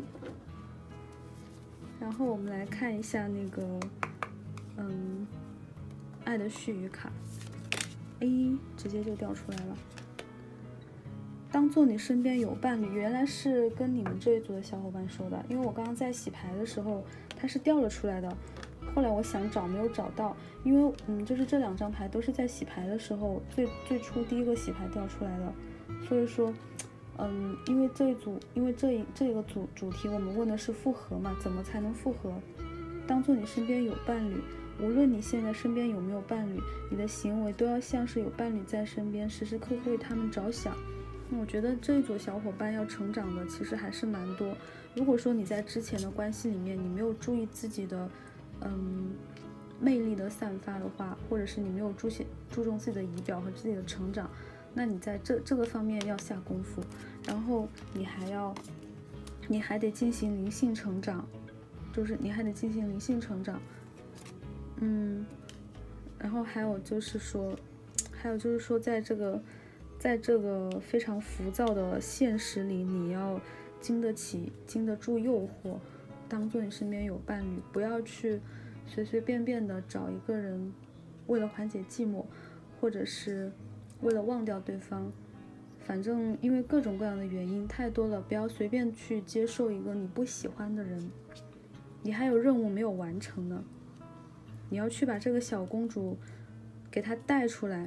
然后我们来看一下那个，嗯，爱的絮语卡 ，A 直接就掉出来了。当做你身边有伴侣，原来是跟你们这一组的小伙伴说的，因为我刚刚在洗牌的时候，它是掉了出来的。后来我想找没有找到，因为嗯，就是这两张牌都是在洗牌的时候最最初第一个洗牌掉出来的，所以说，嗯，因为这一组，因为这一这个主主题我们问的是复合嘛，怎么才能复合？当做你身边有伴侣，无论你现在身边有没有伴侣，你的行为都要像是有伴侣在身边，时时刻刻为他们着想。那我觉得这一组小伙伴要成长的其实还是蛮多。如果说你在之前的关系里面，你没有注意自己的。嗯，魅力的散发的话，或者是你没有注些注重自己的仪表和自己的成长，那你在这这个方面要下功夫，然后你还要，你还得进行灵性成长，就是你还得进行灵性成长，嗯，然后还有就是说，还有就是说，在这个，在这个非常浮躁的现实里，你要经得起、经得住诱惑。当做你身边有伴侣，不要去随随便便的找一个人，为了缓解寂寞，或者是为了忘掉对方。反正因为各种各样的原因太多了，不要随便去接受一个你不喜欢的人。你还有任务没有完成呢，你要去把这个小公主给她带出来。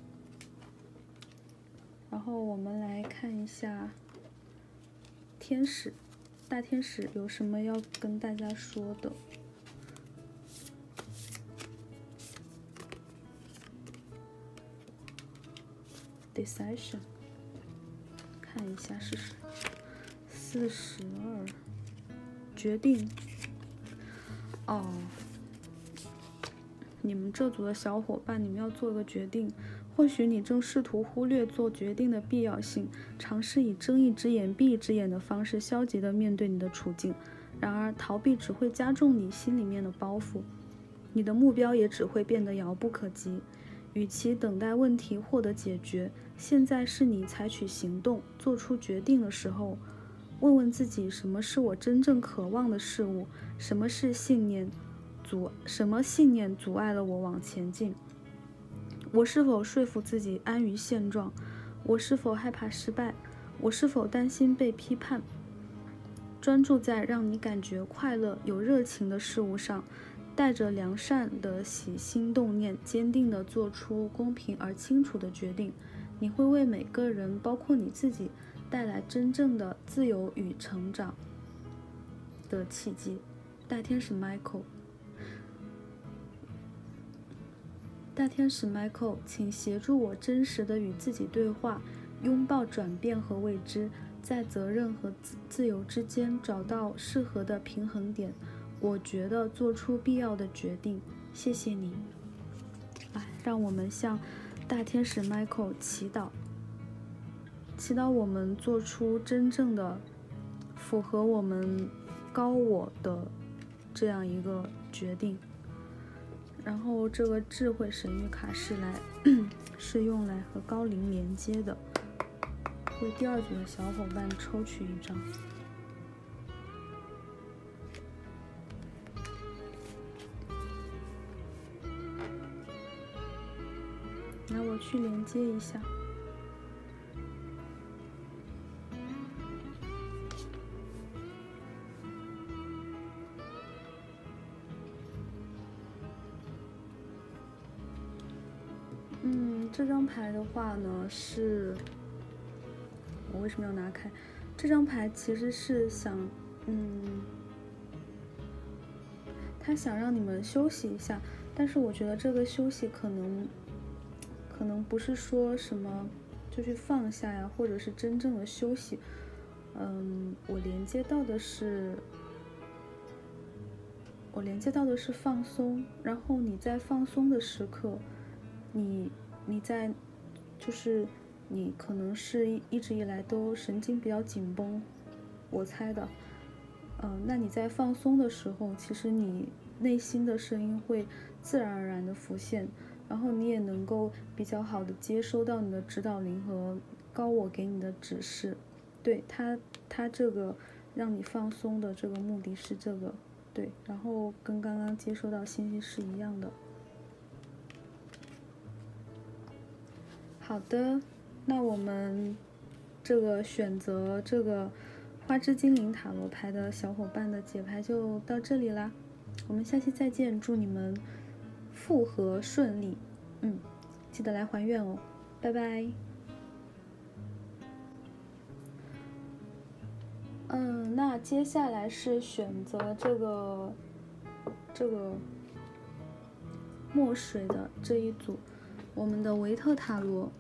然后我们来看一下天使。大天使有什么要跟大家说的 ？Decision， 看一下是什么？四十二，决定。哦，你们这组的小伙伴，你们要做一个决定。或许你正试图忽略做决定的必要性，尝试以睁一只眼闭一只眼的方式消极地面对你的处境。然而，逃避只会加重你心里面的包袱，你的目标也只会变得遥不可及。与其等待问题获得解决，现在是你采取行动、做出决定的时候。问问自己，什么是我真正渴望的事物？什么是信念阻？什么信念阻碍了我往前进？我是否说服自己安于现状？我是否害怕失败？我是否担心被批判？专注在让你感觉快乐、有热情的事物上，带着良善的起心动念，坚定地做出公平而清楚的决定。你会为每个人，包括你自己，带来真正的自由与成长的契机。大天使 Michael。大天使 Michael， 请协助我真实的与自己对话，拥抱转变和未知，在责任和自由之间找到适合的平衡点。我觉得做出必要的决定。谢谢你。来，让我们向大天使 Michael 祈祷，祈祷我们做出真正的符合我们高我的这样一个决定。然后这个智慧神谕卡是来是用来和高灵连接的，为第二组的小伙伴抽取一张。来，我去连接一下。嗯，这张牌的话呢，是我为什么要拿开？这张牌其实是想，嗯， 他想让你们休息一下，但是我觉得这个休息可能可能不是说什么就去放下呀，或者是真正的休息。嗯，我连接到的是我连接到的是放松，然后你在放松的时刻，你你在就是你可能是一一直以来都神经比较紧绷，我猜的。嗯，那你在放松的时候，其实你内心的声音会自然而然的浮现，然后你也能够比较好的接收到你的指导灵和高我给你的指示。对，他他这个让你放松的这个目的是这个，对，然后跟刚刚接收到信息是一样的。好的，那我们这个选择这个花之精灵塔罗牌的小伙伴的解牌就到这里啦，我们下期再见，祝你们复合顺利，嗯，记得来还愿哦，拜拜。嗯，那接下来是选择这个这个墨水的这一组，我们的维特塔罗。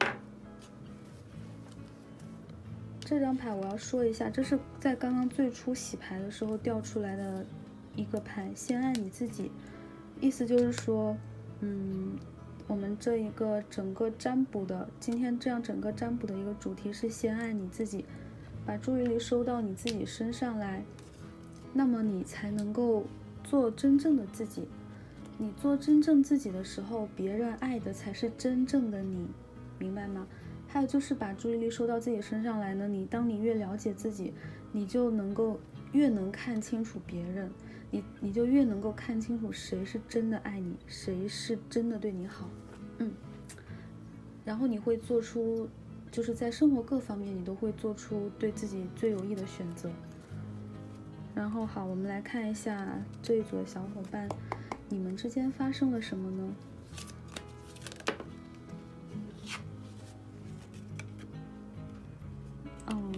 这张牌我要说一下，这是在刚刚最初洗牌的时候掉出来的一个牌，先爱你自己。意思就是说，嗯，我们这一个整个占卜的，今天这样整个占卜的一个主题是先爱你自己，把注意力收到你自己身上来，那么你才能够做真正的自己。你做真正自己的时候，别人爱的才是真正的你，明白吗？还有就是把注意力收到自己身上来呢，你当你越了解自己，你就能够越能看清楚别人，你你就越能够看清楚谁是真的爱你，谁是真的对你好，嗯，然后你会做出，就是在生活各方面你都会做出对自己最有益的选择。然后好，我们来看一下这一组的小伙伴，你们之间发生了什么呢？嗯，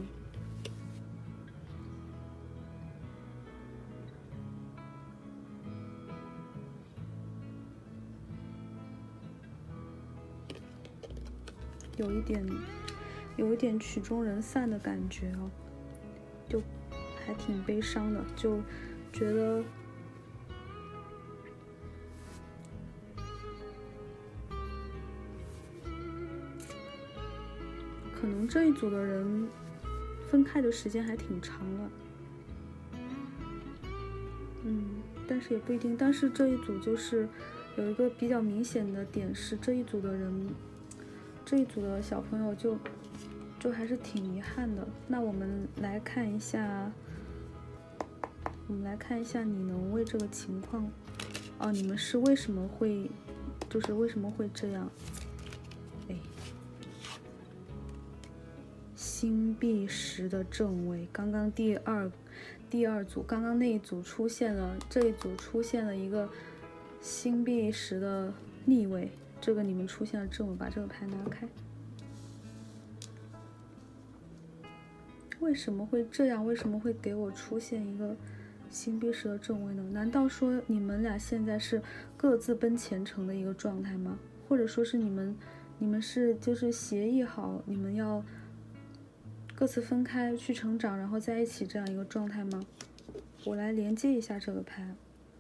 有一点，有一点曲终人散的感觉哦，就还挺悲伤的，就觉得可能这一组的人分开的时间还挺长了，嗯，但是也不一定。但是这一组就是有一个比较明显的点是，这一组的人，这一组的小朋友就就还是挺遗憾的。那我们来看一下，我们来看一下你能为这个情况，哦，你们是为什么会，就是为什么会这样？哎。星币十的正位，刚刚第二第二组，刚刚那一组出现了，这一组出现了一个星币十的逆位，这个你们出现了正位，把这个牌拿开。为什么会这样？为什么会给我出现一个星币十的正位呢？难道说你们俩现在是各自奔前程的一个状态吗？或者说是你们你们是就是协议好你们要各自分开去成长，然后在一起这样一个状态吗？我来连接一下这个牌。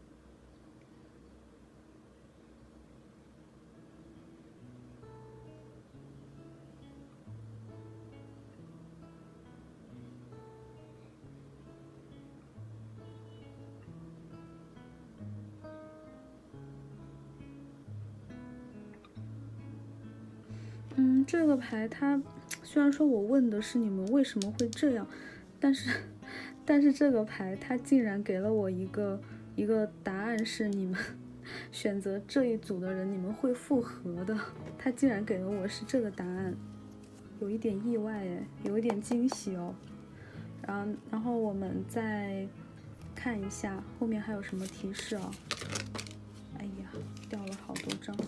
嗯，这个牌它虽然说我问的是你们为什么会这样，但是但是这个牌它竟然给了我一个一个答案，是你们选择这一组的人你们会复合的，它竟然给了我是这个答案，有一点意外哎，有一点惊喜哦。然后然后我们再看一下后面还有什么提示啊？哎呀，掉了好多张。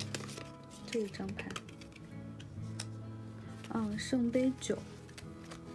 这一张牌，嗯，圣杯九，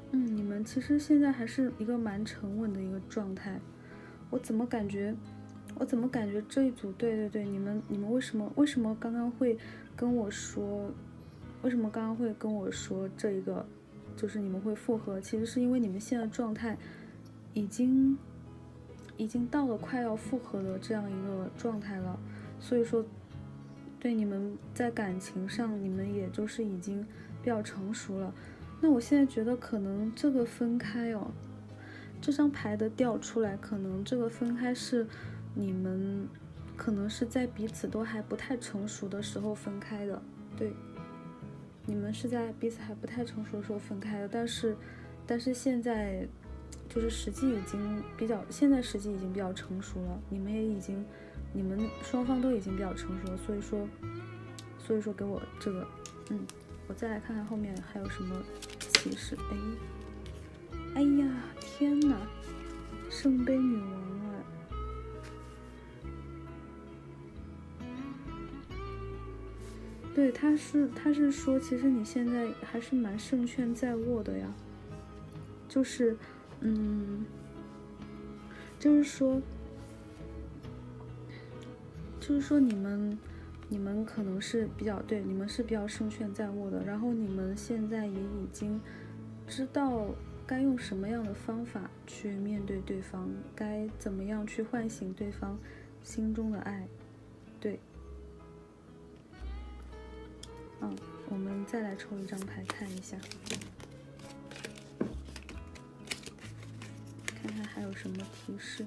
嗯，你们其实现在还是一个蛮沉稳的一个状态。我怎么感觉，我怎么感觉这一组，对对对，你们你们为什么为什么刚刚会跟我说，为什么刚刚会跟我说这一个，就是你们会复合，其实是因为你们现在状态已经已经到了快要复合的这样一个状态了，所以说，对你们在感情上，你们也就是已经比较成熟了。那我现在觉得可能这个分开哦，这张牌的调出来，可能这个分开是你们可能是在彼此都还不太成熟的时候分开的，对，你们是在彼此还不太成熟的时候分开的，但是但是现在就是时机已经比较，现在时机已经比较成熟了，你们也已经，你们双方都已经比较成熟了，所以说所以说给我这个，嗯，我再来看看后面还有什么启示。哎，哎呀，天哪，圣杯女王啊！对，他是他是说，其实你现在还是蛮胜券在握的呀。就是，嗯，就是说，就是说你们。你们可能是比较对，你们是比较胜券在握的，然后你们现在也已经知道该用什么样的方法去面对对方，该怎么样去唤醒对方心中的爱，对。嗯，我们再来抽一张牌看一下，看看还有什么提示。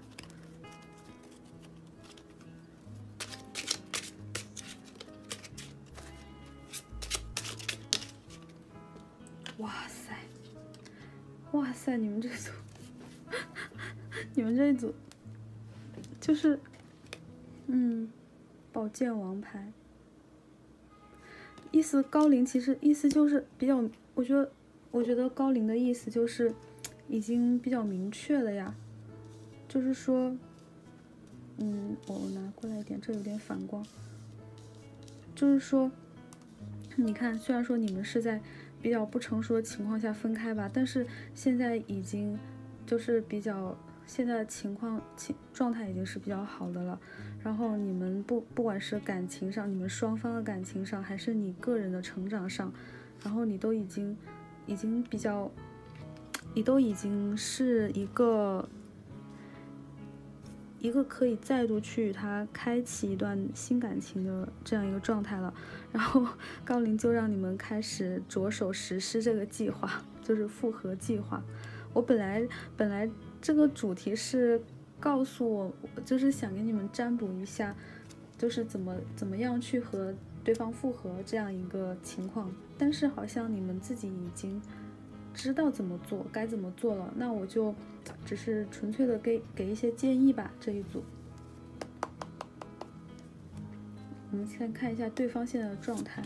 哇塞，哇塞，你们这组，你们这一组，就是，嗯，宝剑王牌，意思高龄其实意思就是比较，我觉得，我觉得高龄的意思就是，已经比较明确了呀，就是说，嗯，我我拿过来一点，这有点反光，就是说，你看，虽然说你们是在比较不成熟的情况下分开吧，但是现在已经就是比较现在的情况情状态已经是比较好的了。然后你们不不管是感情上，你们双方的感情上，还是你个人的成长上，然后你都已经已经比较，你都已经是一个一个可以再度去与他开启一段新感情的这样一个状态了。然后高龄就让你们开始着手实施这个计划，就是复合计划。我本来本来这个主题是告诉我，就是想给你们占卜一下，就是怎么怎么样去和对方复合这样一个情况，但是好像你们自己已经知道怎么做，该怎么做了，那我就只是纯粹的给给一些建议吧。这一组我们先看一下对方现在的状态。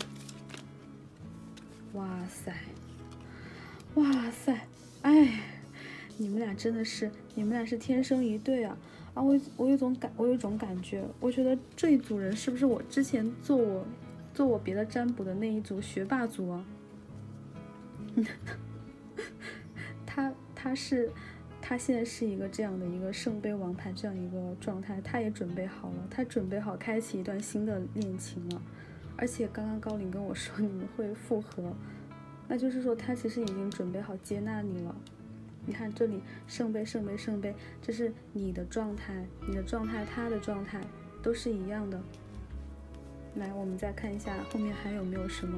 哇塞，哇塞，哎，你们俩真的是，你们俩是天生一对啊！啊，我我有种感，我有一种感觉，我觉得这一组人是不是我之前做我做我别的占卜的那一组学霸组啊？他他是。他现在是一个这样的一个圣杯王牌这样一个状态，他也准备好了，他准备好开启一段新的恋情了。而且刚刚高龄跟我说你们会复合，那就是说他其实已经准备好接纳你了。你看这里圣杯圣杯圣杯，这是你的状态，你的状态，他的状态都是一样的。来，我们再看一下后面还有没有什么。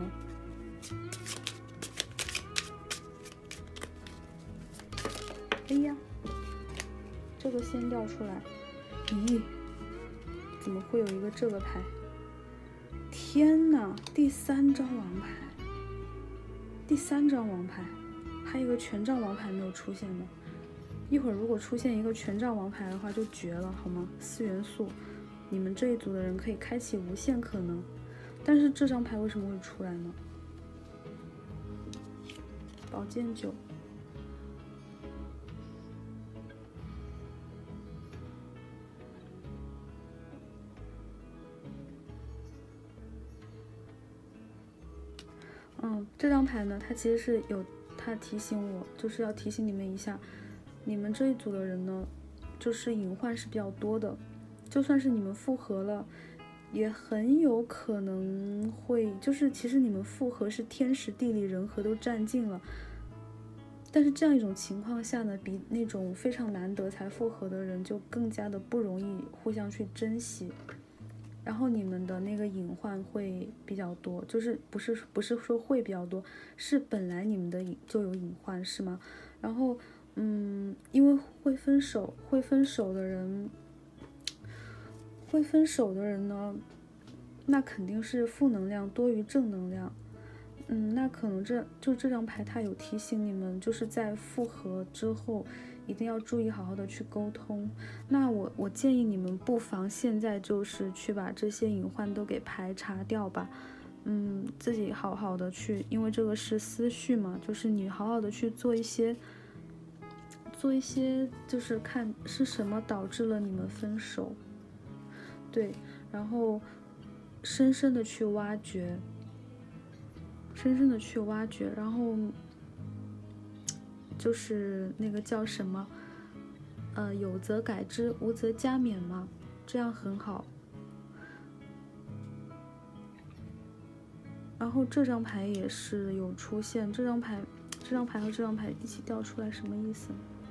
哎呀，这个先调出来。咦，怎么会有一个这个牌？天哪，第三张王牌，第三张王牌，还有一个权杖王牌没有出现呢。一会儿如果出现一个权杖王牌的话就绝了，好吗？四元素，你们这一组的人可以开启无限可能。但是这张牌为什么会出来呢？宝剑九。嗯，这张牌呢，它其实是有，它他提醒我，就是要提醒你们一下，你们这一组的人呢，就是隐患是比较多的，就算是你们复合了，也很有可能会，就是其实你们复合是天时地利人和都占尽了，但是这样一种情况下呢，比那种非常难得才复合的人就更加的不容易互相去珍惜。然后你们的那个隐患会比较多，就是不是不是说会比较多，是本来你们的隐就有隐患，是吗？然后，嗯，因为会分手，会分手的人，会分手的人呢，那肯定是负能量多于正能量。嗯，那可能这就这张牌它有提醒你们，就是在复合之后一定要注意好好的去沟通。那我我建议你们不妨现在就是去把这些隐患都给排查掉吧。嗯，自己好好的去，因为这个是思绪嘛，就是你好好的去做一些做一些就是看是什么导致了你们分手，对，然后深深的去挖掘深深的去挖掘，然后就是那个叫什么，呃，有则改之，无则加勉嘛，这样很好。然后这张牌也是有出现，这张牌，这张牌和这张牌一起掉出来，什么意思？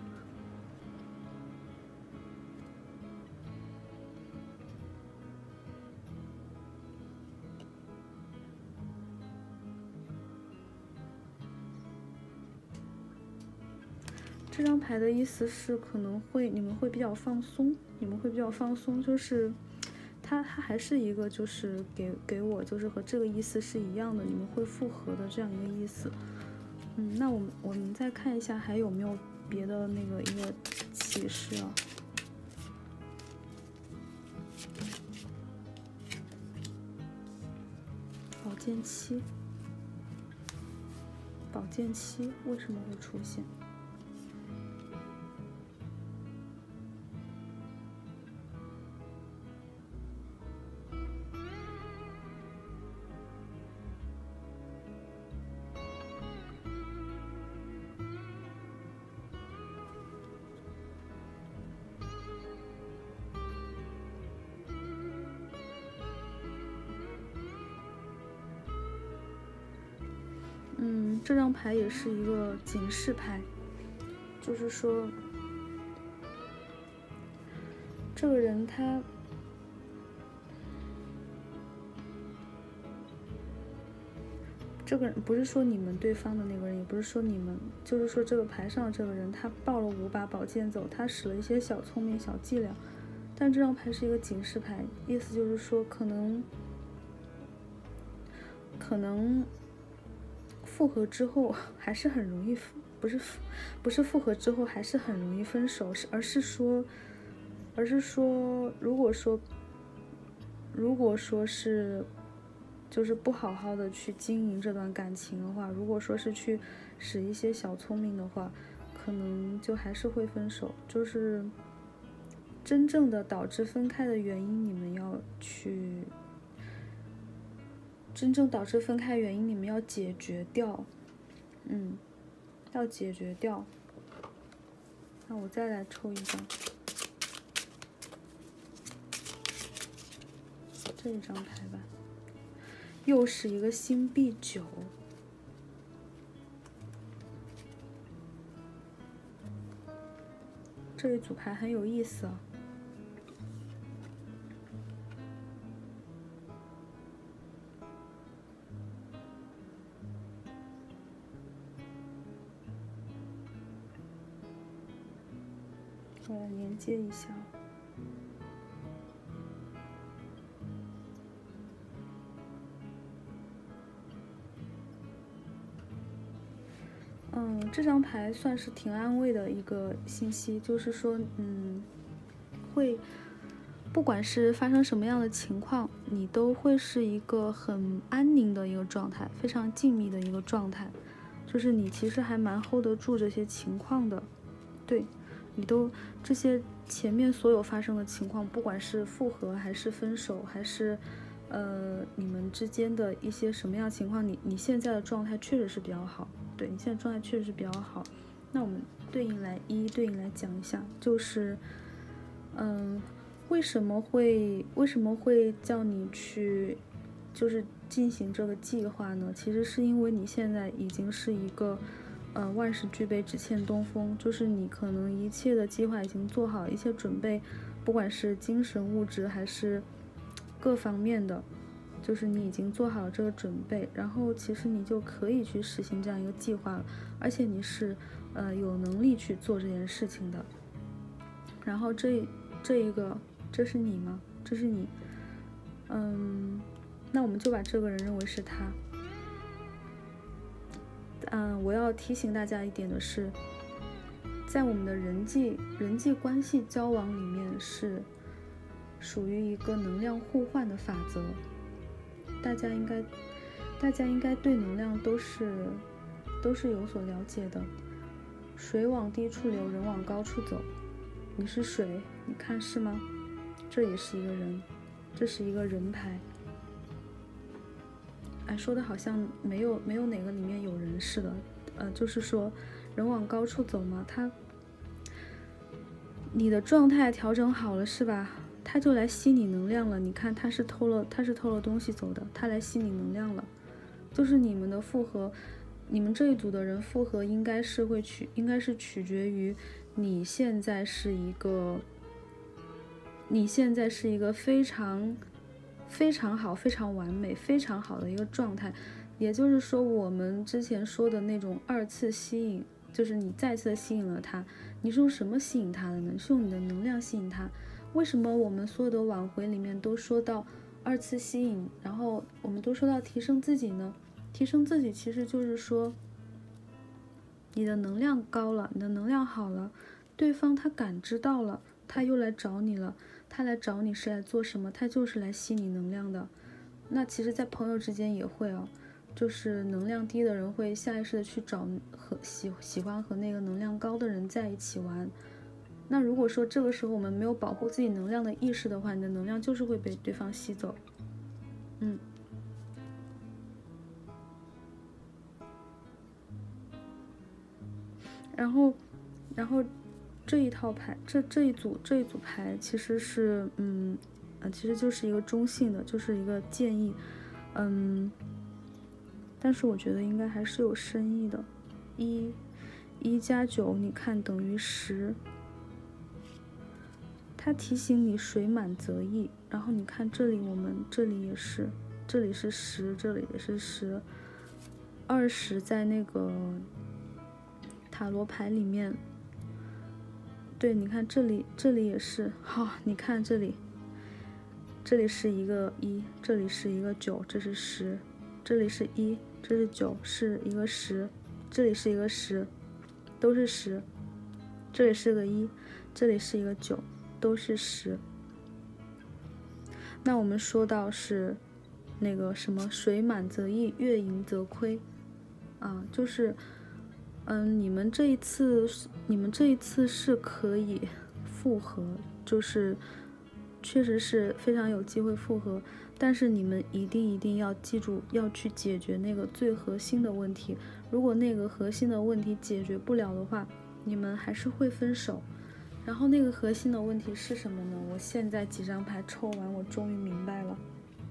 这张牌的意思是可能会你们会比较放松，你们会比较放松，就是它它还是一个就是给给我就是和这个意思是一样的，你们会复合的这样一个意思。嗯，那我们我们再看一下还有没有别的那个一个启示啊？宝剑七，宝剑七为什么会出现？嗯，这张牌也是一个警示牌，就是说，这个人他，这个人不是说你们对方的那个人，也不是说你们，就是说这个牌上的这个人，他抱了五把宝剑走，他使了一些小聪明、小伎俩，但这张牌是一个警示牌，意思就是说可能，可能。复合之后还是很容易，不是不是复合之后还是很容易分手，是而是说，而是说，如果说，如果说是，就是不好好的去经营这段感情的话，如果说是去使一些小聪明的话，可能就还是会分手。就是真正的导致分开的原因，你们要去。真正导致分开原因，你们要解决掉，嗯，要解决掉。那我再来抽一张，这一张牌吧，又是一个星币九，这一组牌很有意思啊。我来连接一下。嗯，这张牌算是挺安慰的一个信息，就是说，嗯，会，不管是发生什么样的情况，你都会是一个很安宁的一个状态，非常静谧的一个状态，就是你其实还蛮 hold 得住这些情况的，对，你都这些前面所有发生的情况，不管是复合还是分手，还是，呃，你们之间的一些什么样情况，你你现在的状态确实是比较好。 对你现在状态确实是比较好。那我们对应来一一对应来讲一下，就是嗯，为什么会为什么会叫你去就是进行这个计划呢？其实是因为你现在已经是一个呃万事俱备只欠东风，就是你可能一切的计划已经做好，一切准备，不管是精神物质还是各方面的，就是你已经做好了这个准备，然后其实你就可以去实行这样一个计划了，而且你是呃有能力去做这件事情的。然后这这一个这是你吗？这是你，嗯，那我们就把这个人认为是他。嗯，我要提醒大家一点的是，在我们的人际人际关系交往里面是属于一个能量互换的法则。大家应该大家应该对能量都是都是有所了解的。水往低处流，人往高处走。你是水，你看是吗？这也是一个人，这是一个人牌。哎，说的好像没有没有哪个里面有人似的，呃，就是说人往高处走嘛，他你的状态调整好了是吧？他就来吸你能量了。你看他是偷了他是偷了东西走的，他来吸你能量了。就是你们的复合，你们这一组的人复合应该是会取应该是取决于你现在是一个你现在是一个非常非常好非常完美非常好的一个状态。也就是说我们之前说的那种二次吸引，就是你再次吸引了他，你是用什么吸引他的呢？是用你的能量吸引他。为什么我们所有的挽回里面都说到二次吸引，然后我们都说到提升自己呢？提升自己其实就是说你的能量高了，你的能量好了，对方他感知到了，他又来找你了。他来找你是来做什么？他就是来吸你能量的。那其实在朋友之间也会啊，就是能量低的人会下意识的去找和喜喜欢和那个能量高的人在一起玩。那如果说这个时候我们没有保护自己能量的意识的话，你的能量就是会被对方吸走。嗯。然后，然后这一套牌，这这一组这一组牌其实是，嗯，呃，其实就是一个中性的，就是一个建议，嗯，但是我觉得应该还是有深意的。一，一加九，你看等于十。它提醒你水满则溢。然后你看这里，我们这里也是，这里是十，这里也是十。二十在那个塔罗牌里面，对，你看这里，这里也是。好，你看这里，这里是一个一，这里是一个九，这是十，这里是一，这是九，是一个十，这里是一个十，都是十，这里是个一，这里是一个九，都是十。那我们说到是那个什么水满则溢，月盈则亏啊，就是嗯，你们这一次，你们这一次是可以复合，就是确实是非常有机会复合，但是你们一定一定要记住，要去解决那个最核心的问题。如果那个核心的问题解决不了的话，你们还是会分手。然后那个核心的问题是什么呢？我现在几张牌抽完，我终于明白了。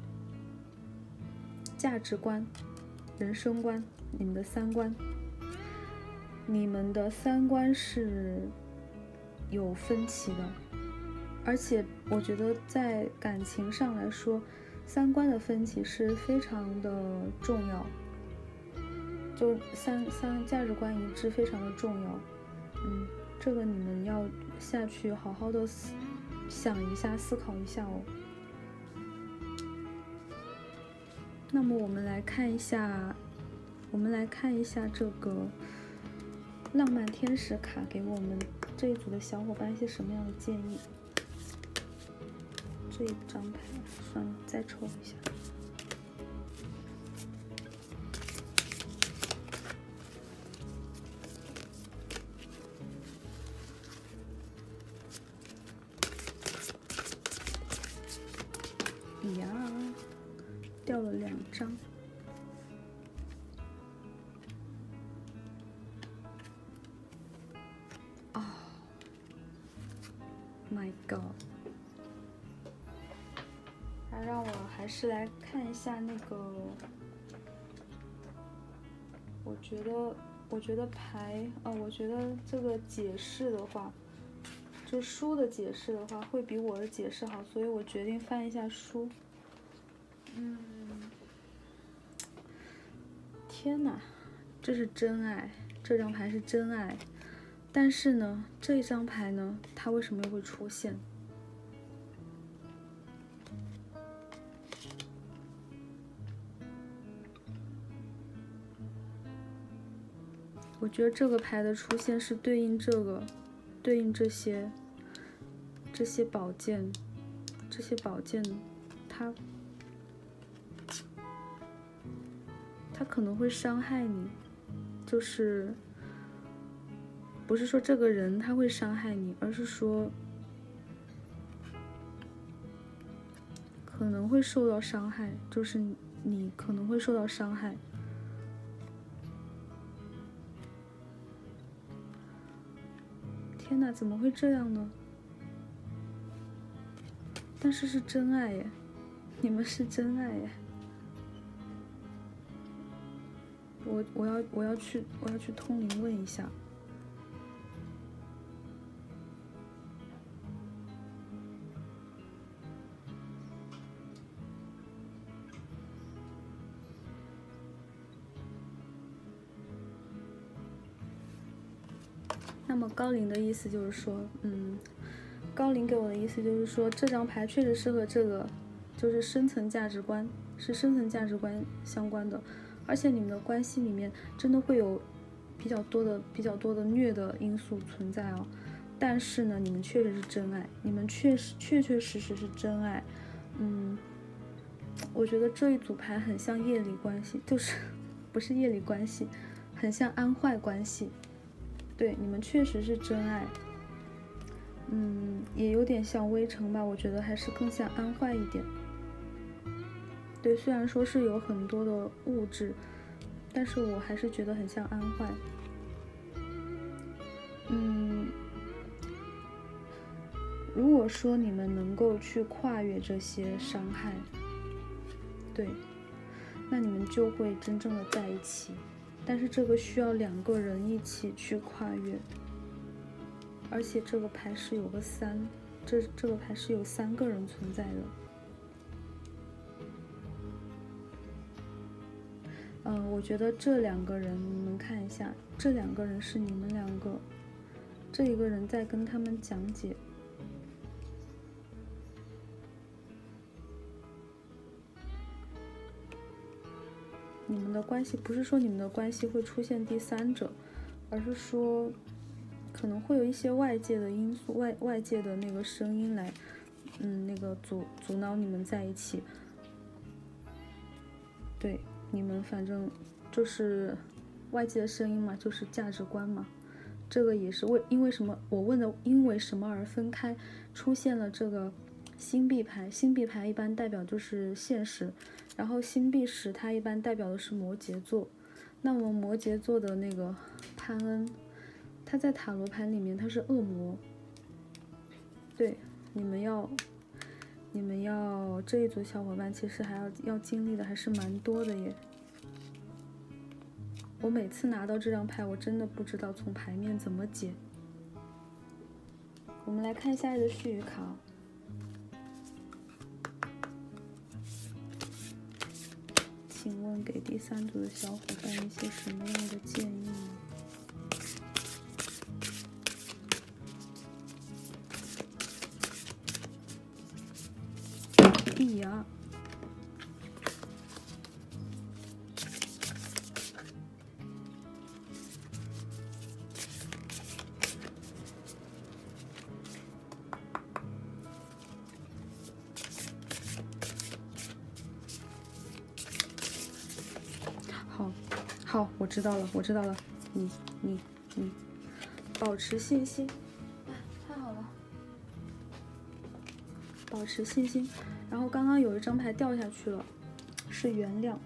价值观、人生观，你们的三观。你们的三观是有分歧的，而且我觉得在感情上来说，三观的分歧是非常的重要，就三三价值观一致非常的重要。嗯，这个你们要下去好好的想一下，思考一下哦。那么我们来看一下，我们来看一下这个浪漫天使卡给我们这一组的小伙伴一些什么样的建议？这一张牌，算了，再抽一下。呀，掉了两张。 god！ 还让我还是来看一下那个，我觉得，我觉得牌，呃，我觉得这个解释的话，就书的解释的话，会比我的解释好，所以我决定翻一下书。嗯，天哪，这是真爱，这张牌是真爱。但是呢，这张牌呢，它为什么又会出现？我觉得这个牌的出现是对应这个，对应这些，这些宝剑，这些宝剑，它，它可能会伤害你，就是，不是说这个人他会伤害你，而是说，可能会受到伤害，就是你可能会受到伤害。天哪，怎么会这样呢？但是是真爱耶，你们是真爱耶！我我要我要去我要去通灵问一下。那么高龄的意思就是说，嗯，高龄给我的意思就是说，这张牌确实是和这个，就是深层价值观，是深层价值观相关的，而且你们的关系里面真的会有比较多的、比较多的虐的因素存在哦。但是呢，你们确实是真爱，你们确实确确实实是真爱。嗯，我觉得这一组牌很像业力关系，就是不是业力关系，很像安坏关系。对，你们确实是真爱，嗯，也有点像微城吧，我觉得还是更像安坏一点。对，虽然说是有很多的物质，但是我还是觉得很像安坏。嗯，如果说你们能够去跨越这些伤害，对，那你们就会真正的在一起。但是这个需要两个人一起去跨越，而且这个牌是有个三，这这个牌是有三个人存在的。嗯、呃，我觉得这两个人，你们看一下，这两个人是你们两个，这一个人在跟他们讲解。你们的关系不是说你们的关系会出现第三者，而是说可能会有一些外界的因素、外外界的那个声音来，嗯，那个阻阻挠你们在一起。对，你们反正就是外界的声音嘛，就是价值观嘛。这个也是为因为什么我问的因为什么而分开，出现了这个星币牌。星币牌一般代表就是现实。然后星币十它一般代表的是摩羯座，那么摩羯座的那个潘恩，他在塔罗牌里面他是恶魔。对，你们要，你们要这一组小伙伴其实还要要经历的还是蛮多的耶。我每次拿到这张牌，我真的不知道从牌面怎么解。我们来看下一个序语卡。请问给第三组的小伙伴一些什么样的建议呢？哎呀，好，好，我知道了，我知道了，你你你，保持信心，哎，太好了，保持信心。然后刚刚有一张牌掉下去了，是原谅。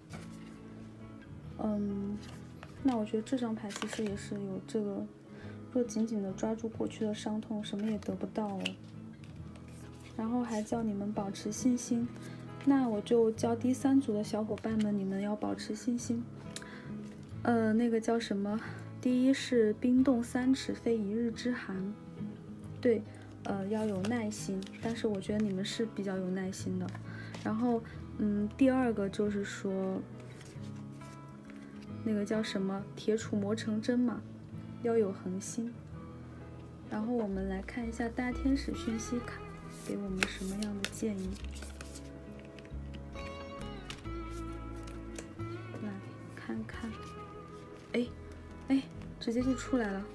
嗯，那我觉得这张牌其实也是有这个，若紧紧的抓住过去的伤痛，什么也得不到哦。 然后还叫你们保持信心。那我就教第三组的小伙伴们，你们要保持信心。呃，那个叫什么？第一是冰冻三尺，非一日之寒。对，呃，要有耐心。但是我觉得你们是比较有耐心的。然后，嗯，第二个就是说，那个叫什么？铁杵磨成针嘛，要有恒心。然后我们来看一下大天使讯息卡给我们什么样的建议。来看看，哎哎，直接就出来了。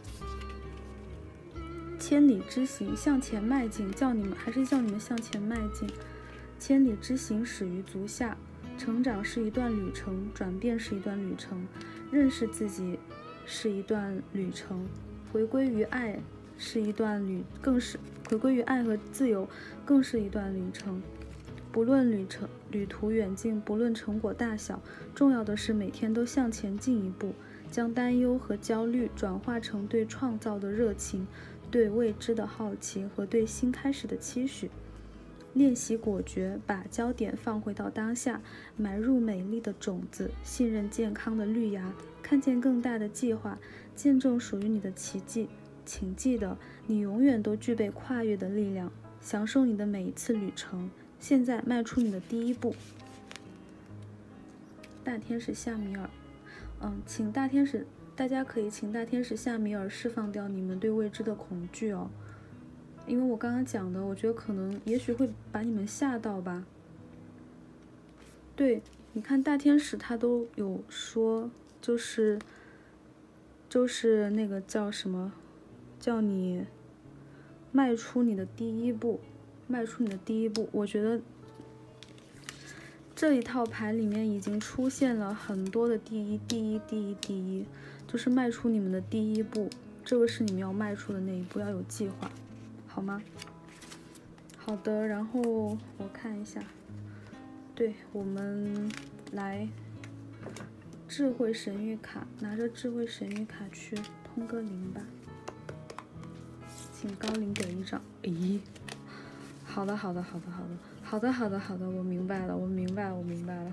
千里之行，向前迈进，叫你们还是叫你们向前迈进。千里之行始于足下，成长是一段旅程，转变是一段旅程，认识自己是一段旅程，回归于爱是一段旅，更是回归于爱和自由，更是一段旅程。不论旅程旅途远近，不论成果大小，重要的是每天都向前进一步，将担忧和焦虑转化成对创造的热情，对未知的好奇和对新开始的期许。练习果决，把焦点放回到当下，埋入美丽的种子，信任健康的绿芽，看见更大的计划，见证属于你的奇迹。请记得，你永远都具备跨越的力量，享受你的每一次旅程。现在迈出你的第一步。大天使夏米尔，嗯，请大天使，大家可以请大天使夏米尔释放掉你们对未知的恐惧哦。因为我刚刚讲的，我觉得可能也许会把你们吓到吧。对，你看大天使他都有说，就是就是那个叫什么，叫你迈出你的第一步，迈出你的第一步。我觉得这一套牌里面已经出现了很多的第一，第一，第一，第一，就是迈出你们的第一步，这个是你们要迈出的那一步，要有计划。好吗？好的，然后我看一下，对，我们来智慧神谕卡，拿着智慧神谕卡去通个灵吧，请高灵给一张。咦，好的，好的，好的，好的，好的，好的，好的，我明白了，我明白了，我明白了。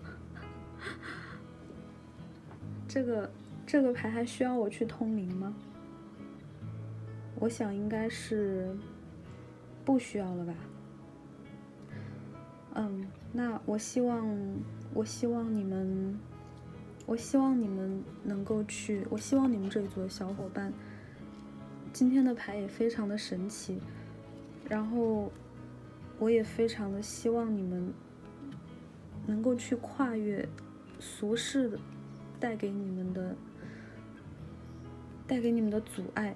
这个这个牌还需要我去通灵吗？我想应该是不需要了吧。嗯，那我希望，我希望你们，我希望你们能够去，我希望你们这一组的小伙伴，今天的牌也非常的神奇，然后我也非常的希望你们能够去跨越俗世的带给你们的，带给你们的阻碍。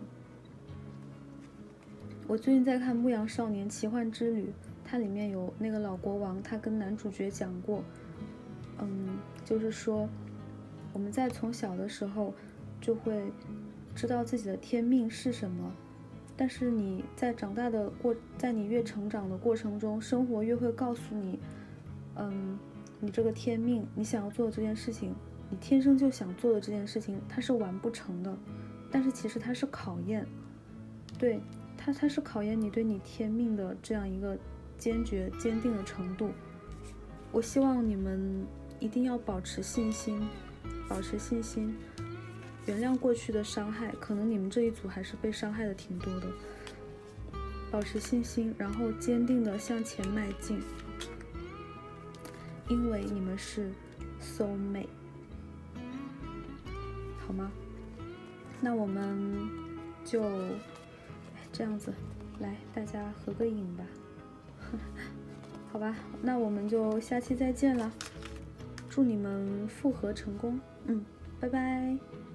我最近在看《牧羊少年奇幻之旅》，它里面有那个老国王，他跟男主角讲过，嗯，就是说我们在从小的时候就会知道自己的天命是什么，但是你在长大的过，在你越成长的过程中，生活越会告诉你，嗯，你这个天命，你想要做的这件事情，你天生就想做的这件事情，它是完不成的，但是其实它是考验，对。它它是考验你对你天命的这样一个坚决坚定的程度。我希望你们一定要保持信心，保持信心，原谅过去的伤害，可能你们这一组还是被伤害的挺多的。保持信心，然后坚定的向前迈进，因为你们是 soul mate， 好吗？那我们就这样子，来，大家合个影吧。好吧，那我们就下期再见了，祝你们复合成功。嗯，拜拜。